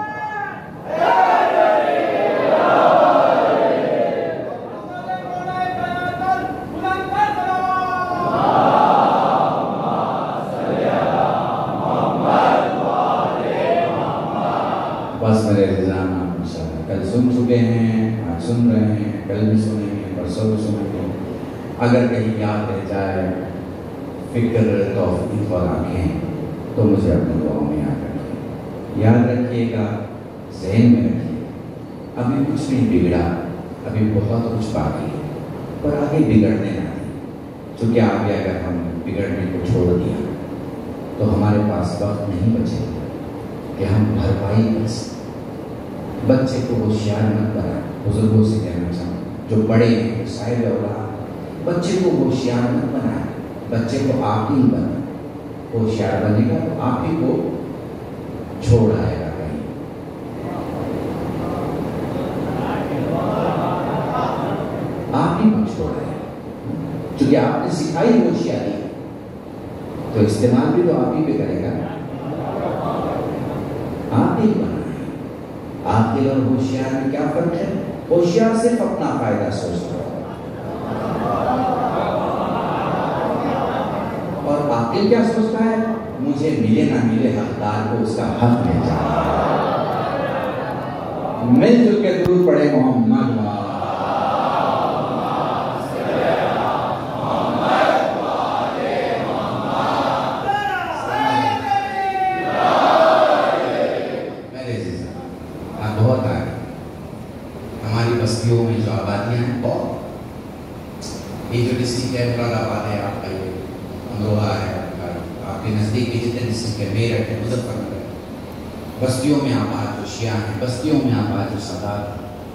بس میرے رضان آپ انشاءاللہ کل سن چکے ہیں، آج سن رہے ہیں، کل بھی سنیں گے، پرسوں بھی سنیں گے۔ اگر کہیں یاد رہ جائے فکر توفیق اور آنکھیں تو مجھے اپنے دعاؤں میں یاد رکھیے، یاد رکھیے گا، ذہن میں رکھیے، ابھی کچھ نہیں بگڑا، ابھی بہت کچھ باقی ہے، پر آگے بگڑنے نہ دیں، چونکہ آگے اگر ہم بگڑنے کو چھوڑ دیا تو ہمارے پاس وقت نہیں بچے کہ ہم بھرپائی کر سکیں۔ بچے کو ہوشیار مت بنائیں، بزرگوں سے کہنا چاہوں جو بڑے ہیں، صاحب اولاد، بچے کو ہوشیار مت بنائیں، بچے کو عاقل بنائیں۔ ہوشیار بنے گا تو آپ ہی کو چھوڑ آئے گا کہیں، آپ ہی کو چھوڑ آئے گا، کیونکہ آپ نے سکھائی ہوشیاری تو استعمال بھی تو آپ ہی پہ کرے گا۔ عاقل بنائیں. عاقل اور ہوشیار میں کیا فرق ہے؟ ہوشیار صرف اپنا فائدہ سوچتا ہے اور عاقل کیا سوچتا ہے؟ مجھے ملے نہ ملے حقدار کو اس کا حق مل جائے. مل جل کے درود پڑھے محمد. بستیوں میں جو آبادیاں ہیں بہت، یہ جو ڈسٹرکٹ ہے مراد آباد ہے، آپ کا یہ امروہہ ہے، آپ کے نزدیک بھی جتنے ڈسٹرکٹ ہے، میرٹھ ہے، مظفر نگر ہے، بستیوں میں آباد جو شیعہ ہیں، بستیوں میں آباد جو سادات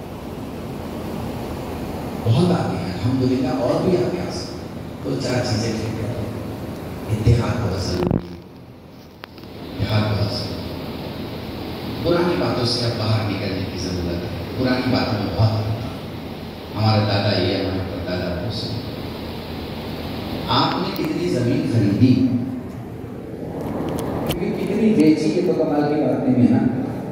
بہت آگے ہیں الحمدللہ، اور بھی آگے آ سکتے. تو چار چیزیں ٹھیک ہے. اتحاد بہت ضروری ہے، اتحاد بہت ضروری ہے. پرانی باتوں سے اب باہر نکلنے کی ضرورت ہے. پرانی باتوں میں بہت ہمارا دادا یہ، ہمارے پردادا وہ سن. آپ نے کتنی زمین خریدی، کتنی بیچی، یہ تو کمال کی بات نہیں ہے نا.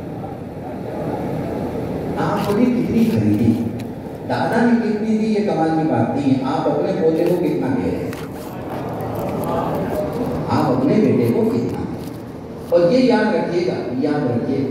آپ نے کتنی خریدی، دادا نے کتنی دی، یہ کمال کی بات نہیں ہے. آپ اپنے پوتے کو کتنا دے رہے ہیں، آپ اپنے بیٹے کو کتنا. اور یہ یاد رکھیے گا، یاد رکھیے،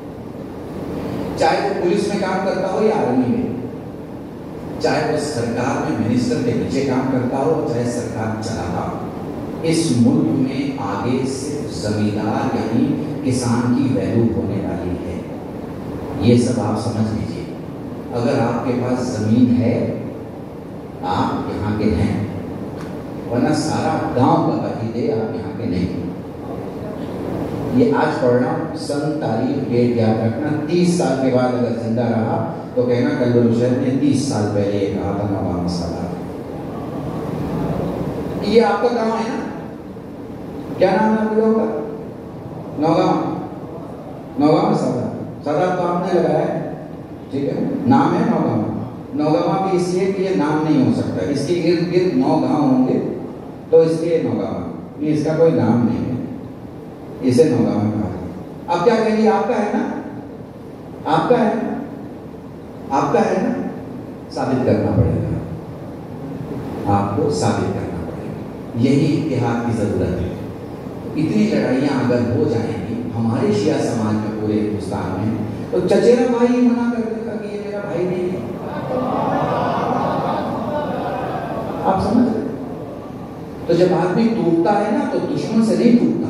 چاہے وہ پولیس میں کام کرتا ہو یا آرمی میں، چاہے وہ سرکار میں منسٹر کے نیچے کام کرتا ہو، چاہے سرکار چلاتا ہو، اس ملک میں آگے صرف زمیندار یعنی کسان کی ویلیو ہونے والی ہے. یہ سب آپ سمجھ لیجیے. اگر آپ کے پاس زمین ہے آپ یہاں کے ہیں، ورنہ سارا گاؤں کا بہی دے آپ یہاں کے نہیں. یہ آج پڑھ رہا ہوں، سن تاریخ ڈیٹ یاد رکھنا. تیس سال کے بعد اگر زندہ رہا تو کہنا کلبل شہر نے تیس سال پہلے یہ کہا تھا نوگاں مسالہ. یہ آپ کا گاؤں ہے نا، کیا نام ہے آپ لوگوں کا؟ نوگاں. نوگاں مسالہ سادات تو آپ نے لگایا ہے، ٹھیک ہے، نام ہے نوگاں. نوگاں بھی اس لیے کہ یہ نام نہیں ہو سکتا، اس کے ارد گرد نو گاؤں ہوں گے تو اس لیے نوگاں. یہ اس کا کوئی نام نہیں ہے، اسے نوگاں میں کہا. اب کیا کہیں گے؟ آپ کا ہے نا، آپ کا ہے نا، آپ کا ہے نا. ثابت کرنا پڑے گا، آپ کو ثابت کرنا پڑے گا. یہی اتحاد کی ضرورت ہے. اتنی لڑائیاں اگر ہو جائیں گی ہمارے شیعہ سماج میں پورے ہندوستان میں، تو چچیرا بھائی منع کر دے گا کہ یہ میرا بھائی نہیں ہے. آپ سمجھ رہے؟ تو جب آدمی ٹوٹتا ہے نا تو دشمن سے نہیں ٹوٹتا.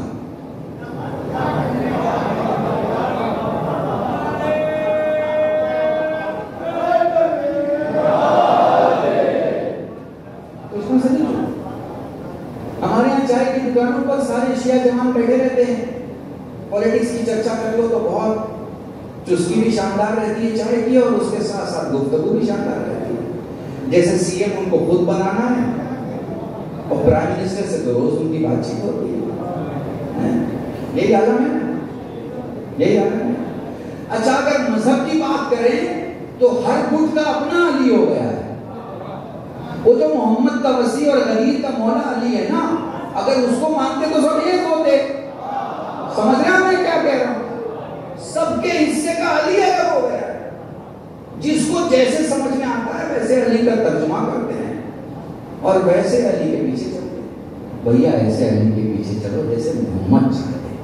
ہمارے یہاں چائے کی دکانوں پر سارے شیعہ جوان بیٹھے رہتے ہیں، پولیٹکس کی چرچا کر لو تو بہت چسکی بھی شاندار رہتی ہے چائے کی، اور اس کے ساتھ ساتھ گفتگو بھی شاندار رہتی ہے. جیسے سی ایم ان کو خود بنانا ہے اور پرائم منسٹر سے تو روز ان کی بات چیت ہوتی ہے. یہی عالم ہے نا، یہی عالم ہے. اچھا اگر مذہب کی بات کریں تو ہر گٹ کا اپنا علی ہو گیا ہے. وہ جو محمد کا وسیع اور غریب کا مولا علی ہے نا، اگر اس کو مانتے تو سب ایک ہوتے. سمجھ رہے ہیں میں کیا کہہ رہا ہوں؟ سب کے حصے کا علی الگ ہو گیا ہے. جس کو جیسے سمجھ میں آتا ہے ویسے علی کا ترجمہ کرتے ہیں اور ویسے علی کے پیچھے چلتے ہیں. بھیا ایسے علی کے پیچھے چلو جیسے محمد چاہتے ہیں،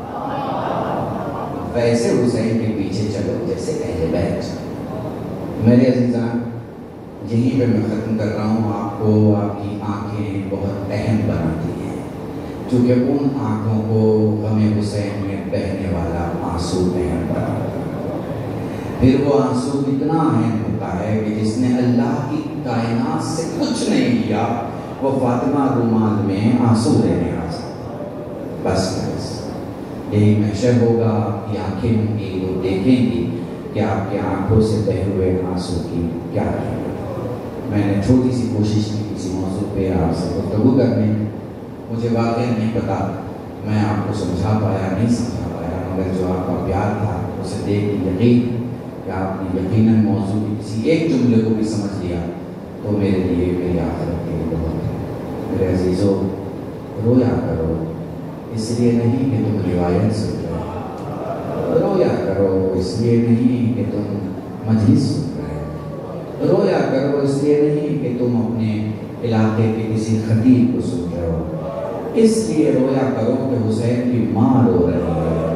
ویسے حسین کے پیچھے چلو جیسے اہل بیت چاہتے ہیں. میرے عزیزان، یہیں پہ میں ختم کر رہا ہوں. آپ کو آپ کی آنکھیں بہت اہم بناتی ہیں، کیونکہ ان آنکھوں کو غم حسین میں بہنے والا آنسو اہم بناتا ہے. پھر وہ آنسو اتنا اہم ہوتا ہے کہ جس نے اللہ کی کائنات سے کچھ نہیں لیا وہ فاطمہ رومال میں آنسو لینے آ سکتا. بس بس یہی محشر ہوگا. آپ کی آنکھیں ہوں گی، وہ دیکھیں گی کہ آپ کی آنکھوں سے بہے ہوئے آنسو کی کیا ہے. میں نے چھوٹی سی کوشش کی کسی موضوع پہ آپ سے گفتگو کرنے. مجھے واقعی نہیں پتا میں آپ کو سمجھا پایا نہیں سمجھا پایا، مگر جو آپ کا پیار تھا اسے دیکھ کے یقین کہ آپ نے یقیناً موضوع کی کسی ایک جملے کو بھی سمجھ لیا تو میرے لیے میری آخرت کے لیے بہت ہے. میرے عزیزوں، رویا کرو، اس لیے نہیں کہ تم روایت سن رہے ہو، رویا کرو اس لیے نہیں کہ تم مجلس سن رہے ہو، رویا کرو اس لیے نہیں کہ تم اپنے علاقے کے کسی خطیب کو سن رہے ہو، اس لیے رویا کرو کہ حسین کی ماں رو رہی ہے،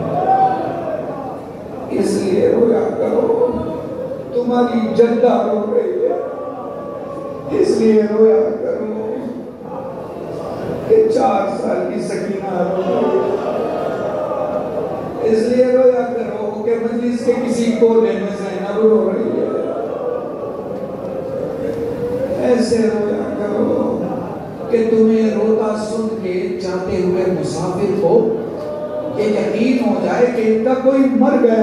اس لیے رویا کرو تمہاری جدہ رو رہی ہے، اس لیے رویا کرو کہ چار سال کی سکینہ رو رہی ہے، اس لیے رویا کرو کہ مجلس کے کسی کونے میں زینب رو رہی ہے، ایسے رویا کرو کہ تمہیں روتا سن کے جاتے ہوئے مسافر کو یہ یقین ہو جائے کہ ان کا کوئی مر گیا۔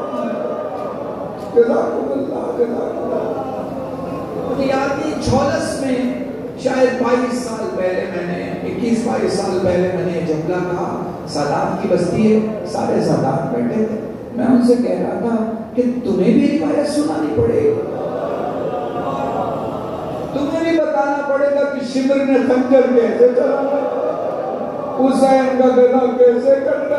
جزاکم اللہ، جزاکم اللہ۔ یادی چھولس میں شاید بائیس سال پہلے میں نے اکیس بائیس سال پہلے میں نے جملہ کہا، سادات کی بستی ہے، سارے سادات بیٹھے تھے، میں ان سے کہہ رہا تھا کہ تمہیں بھی روایت سنانی پڑے گی، تمہیں بھی بتانا پڑے گا کہ شمر نے خنجر کیسے چلانا، حسین کا گدا کیسے کٹنا۔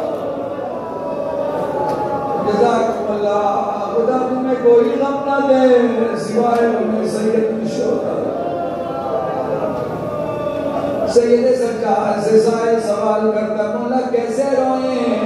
جزاکم اللہ، خدا تمہیں کوئی غم نہ دے سوائے انہیں سید الشہداء۔ سید سرکار سے سائے سوال کرتا مولا کیسے روئیں،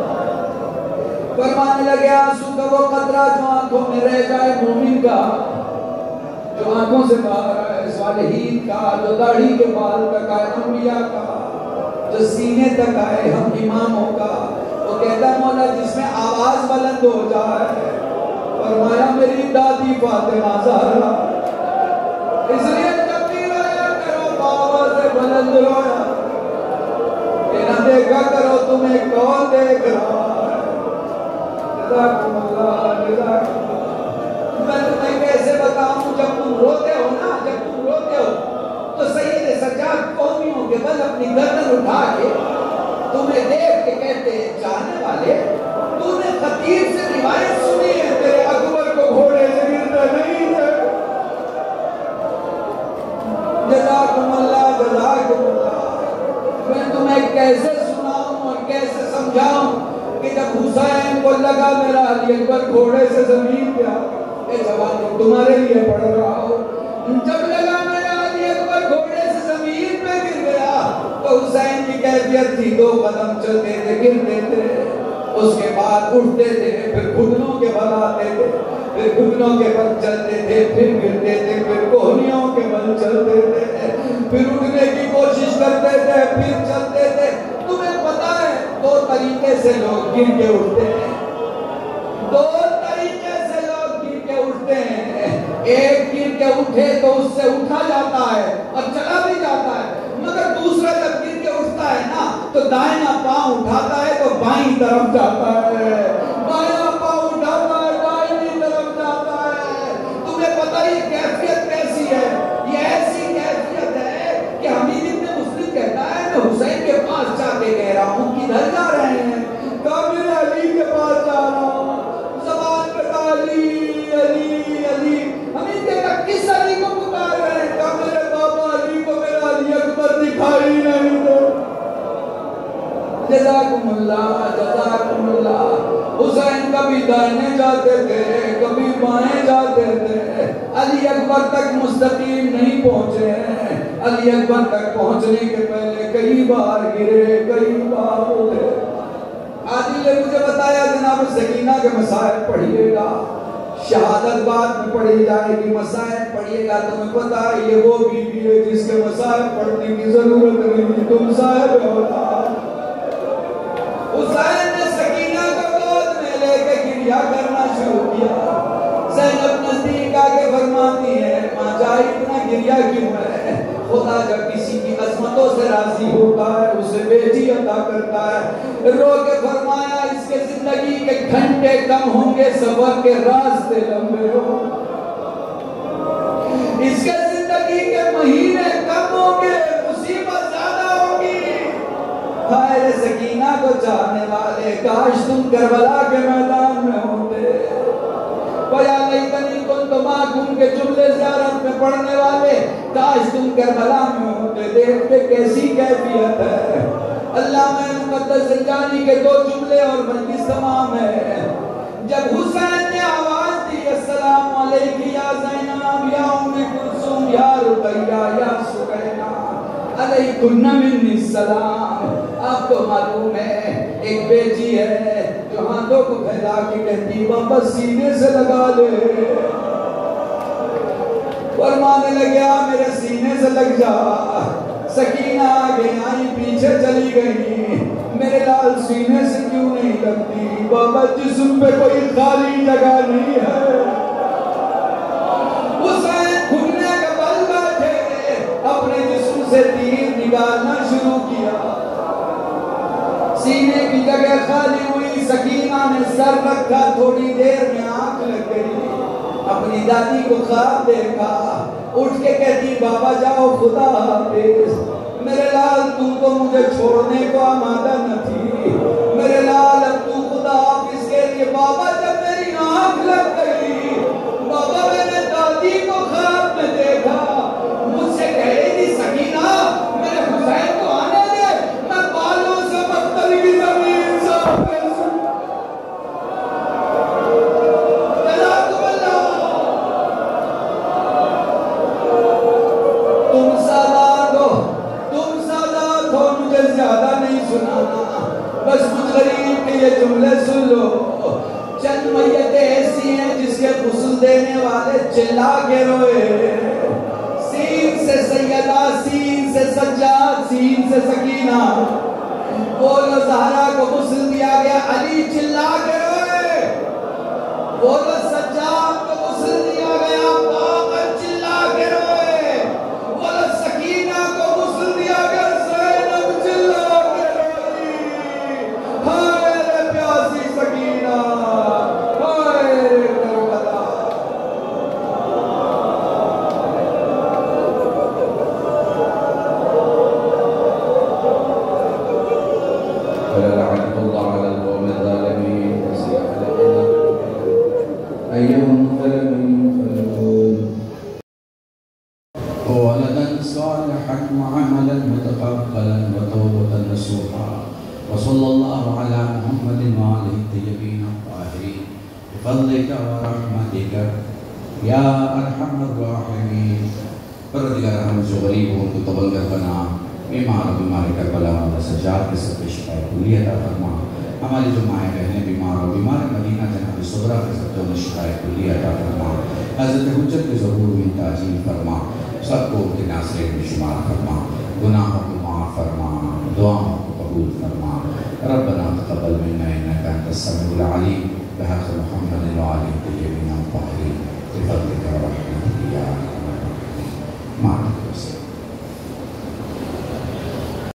فرمانے لگے آنسو کا وہ قطرہ جو آنکھوں میں رہ جائے مومن کا، جو آنکھوں سے باہر آئے صالحین کا، جو داڑھی کے بال تک آئے انبیاء کا، جو سینے تک آئے ہم اماموں کا، وہ کہتا مولا جس میں آواز بلند ہو جائے، فرمایا میری دادی فاطمہ زہرا، اس لیے جب بھی رویا کرو باوا سے بلند رویا، کہ نہ دیکھا کرو تمہیں کون دیکھ رہا ہے۔ جزاکم اللہ، جزاکم اللہ۔ میں تمہیں کیسے بتاؤں، جب تم روتے ہو نا، جب تم روتے ہو تو سید سجاد قومیوں کے بل اپنی گردن اٹھا کے تمہیں دیکھ کے کہتے ہیں چاہنے والے تو نے خطیب سے روایت سنی ہے تیرے اکبر کو گھوڑے سے گرتا نہیں ہے۔ جزاکم اللہ، جزاکم اللہ۔ میں تمہیں کیسے سناؤں اور کیسے سمجھاؤں کہ جب حسین کو لگا میرا علی اکبر گھوڑے سے زمین پہ آ اے جوانوں تمہارے لیے پڑھ رہا ہو، جب لگا میرا علی اکبر گھوڑے سے زمین پہ گر گیا تو حسین کی کیفیت تھی دو قدم چلتے تھے گرتے تھے، اس کے بعد اٹھتے تھے، پھر گھٹنوں کے بل آتے تھے، پھر گھٹنوں کے بل چلتے تھے، پھر گرتے تھے، پھر کوہنیوں کے بل چلتے تھے، پھر اٹھنے کی کوشش کرتے تھے، پھر چلتے تھے۔ تمہیں پتا ہے دو طریقے سے لوگ گر کے اٹھتے ہیں، دو طریقے سے لوگ گر کے اٹھتے ہیں، ایک گر کے اٹھے تو اس سے اٹھا جاتا ہے اور چلا بھی جاتا ہے، مگر دوسرا جب گر کے اٹھتا ہے نا تو دائیں پاؤں اٹھاتا ہے تو بائیں طرف جاتا ہے، بائیں پاؤں اٹھاتا ہے دائیں طرف جاتا ہے۔ تمہیں پتہ یہ کیفیت کیسی ہے، یہ ایسی کیفیت ہے کہ حمید ابن مسلم کہتا ہے میں حسین کے پاس جا کے کہہ رہا ہوں کدھر جا رہے ہیں، کہا میرے علی کے پاس جا رہا ہوں، زبان پہ علی علی علی، حمید کہتا کس علی کو پکار رہے ہیں، کہا میرے بابا علی کو میرا علی اکبر دکھائی نہیں دے۔ جزاکم اللہ، جزاکم اللہ۔ حسین کبھی دائیں جاتے تھے کبھی بائیں جاتے تھے، علی اکبر تک مستقیم نہیں پہنچے ہیں، علی اکبر تک پہنچنے کے پہلے کئی بار گرے کئی بار اٹھے۔ عادل نے مجھے بتایا جناب سکینہ کے مسائل پڑھیے گا، شہادت بعد میں پڑھی جائے گی، مسائل پڑھیے گا، تمہیں پتا ہے یہ وہ بیوی ہے جس کے مسائل پڑھنے کی ضرورت نہیں، تم صاحب اولاد۔ حسین نے سکینہ کو گود میں لے کے گریا کرنا شروع کیا، زینب نزدیک آ کے فرماتی ہے ماں جائی اتنا گریا کیوں ہے، خدا جب کسی کی عظمتوں سے راضی ہوتا ہے اسے بیٹی عطا کرتا ہے۔ رو کے فرمایا اس کے زندگی کے گھنٹے کم ہوں گے سفر کے راستے لمبے ہوں، اس کے زندگی کے مہینے کم ہوں گے مصیبت زیادہ ہوگی۔ ہائے سکینہ کو چاہنے والے کاش تم کربلا کے میدان میں ہوتے، وَيَا لَيْتَنِي كُنْتُ مَعَكُمْ کے جملے زیارت میں پڑھنے والے کاش تم کربلا میں ہوتے، دیکھتے کیسی کیفیت ہے، علامہ مقدس زنجانی کے دو جملے اور مجلس تمام ہے. جب حسین نے آواز دی السلام علیکم یا زینب یا ام کلثوم یا رقیہ یا سکینہ علیکن منی السلام. آپ کو معلوم ہے ایک بیٹی ہے جو ہاتھوں کو پھیلا کے کہتی بابا سینے سے لگا لے. فرمانے لگیا میرے سینے سے لگ جا. سکینہ آگے آئی پیچھے چلی گئی. میرے لال سینے سے کیوں نہیں لگتی؟ بابا جسم پہ کوئی خالی جگہ نہیں ہے. حسین گھٹنے کے بل بیٹھے اپنے جسم سے تیر نکالنا شروع کیا. سینے کی جگہ خالی ہوئی. سکینہ نے سر رکھا. تھوڑی دیر میں آنکھ لگ گئی. اپنی دادی کو خواب دیکھا. اٹھ کے کہتی بابا جاؤ خدا حافظ. میرے لال تو تو مجھے چھوڑنے کو آمادہ نہ تھی. میرے لال اب تو خدا حافظ کے لیے. بابا جب میری آنکھ لگ گئی بابا میں نے دادی کو خواب میں دیکھا. مجھ سے کہہ رہی تھی سکینہ میرے حسین کو آنے دے. میں بالوں سے پتھر کی زمین صاف کر سوں. بس کچھ غریب کے یہ جملے سن لو. چند میتیں ایسی ہیں جس کے غسل دینے والے چلا کے روئے. سین سے سیدہ, سین سے سجاد, سین سے سکینہ. بولو زہرا کو غسل دیا گیا علی چلا کے روئے. بولو سجاد کو غسل دیا گیا باقر چلا کے روئے. بولو سکینہ کو غسل دیا گیا زینب چلا کے روئی. ہائے رے پیاسی سکینہ, ہائے رے کربلا. فلعنة الله على القوم الظالمين. أيهم ظلم ينقلبون ولدا صالحا وعملا متقبلا وتوبة نصوحا. وصلى الله على محمد وآله الطيبين الطاهرين بفضلك ورحمتك يا أرحم الراحمين. پروردگار ہم جو غریب ہوں تو تبلغ بنا. بیمار و بیمار کربلا و سجاد کے سب کے شفا کلی عطا فرما. ہماری جو مائیں بہنیں بیمار و بیمار مدینہ جناب صبرہ کے سب کو شفا کلی عطا فرما. حضرت حجت کے ظہور میں تعجیل فرما. سب کو کے ناصرین میں شمار فرما. گناہوں کو معاف فرما. دعاؤں کو قبول فرما. ربنا تقبل منا انك انت السميع العليم بحق محمد وآله الطيبين الطاهرين.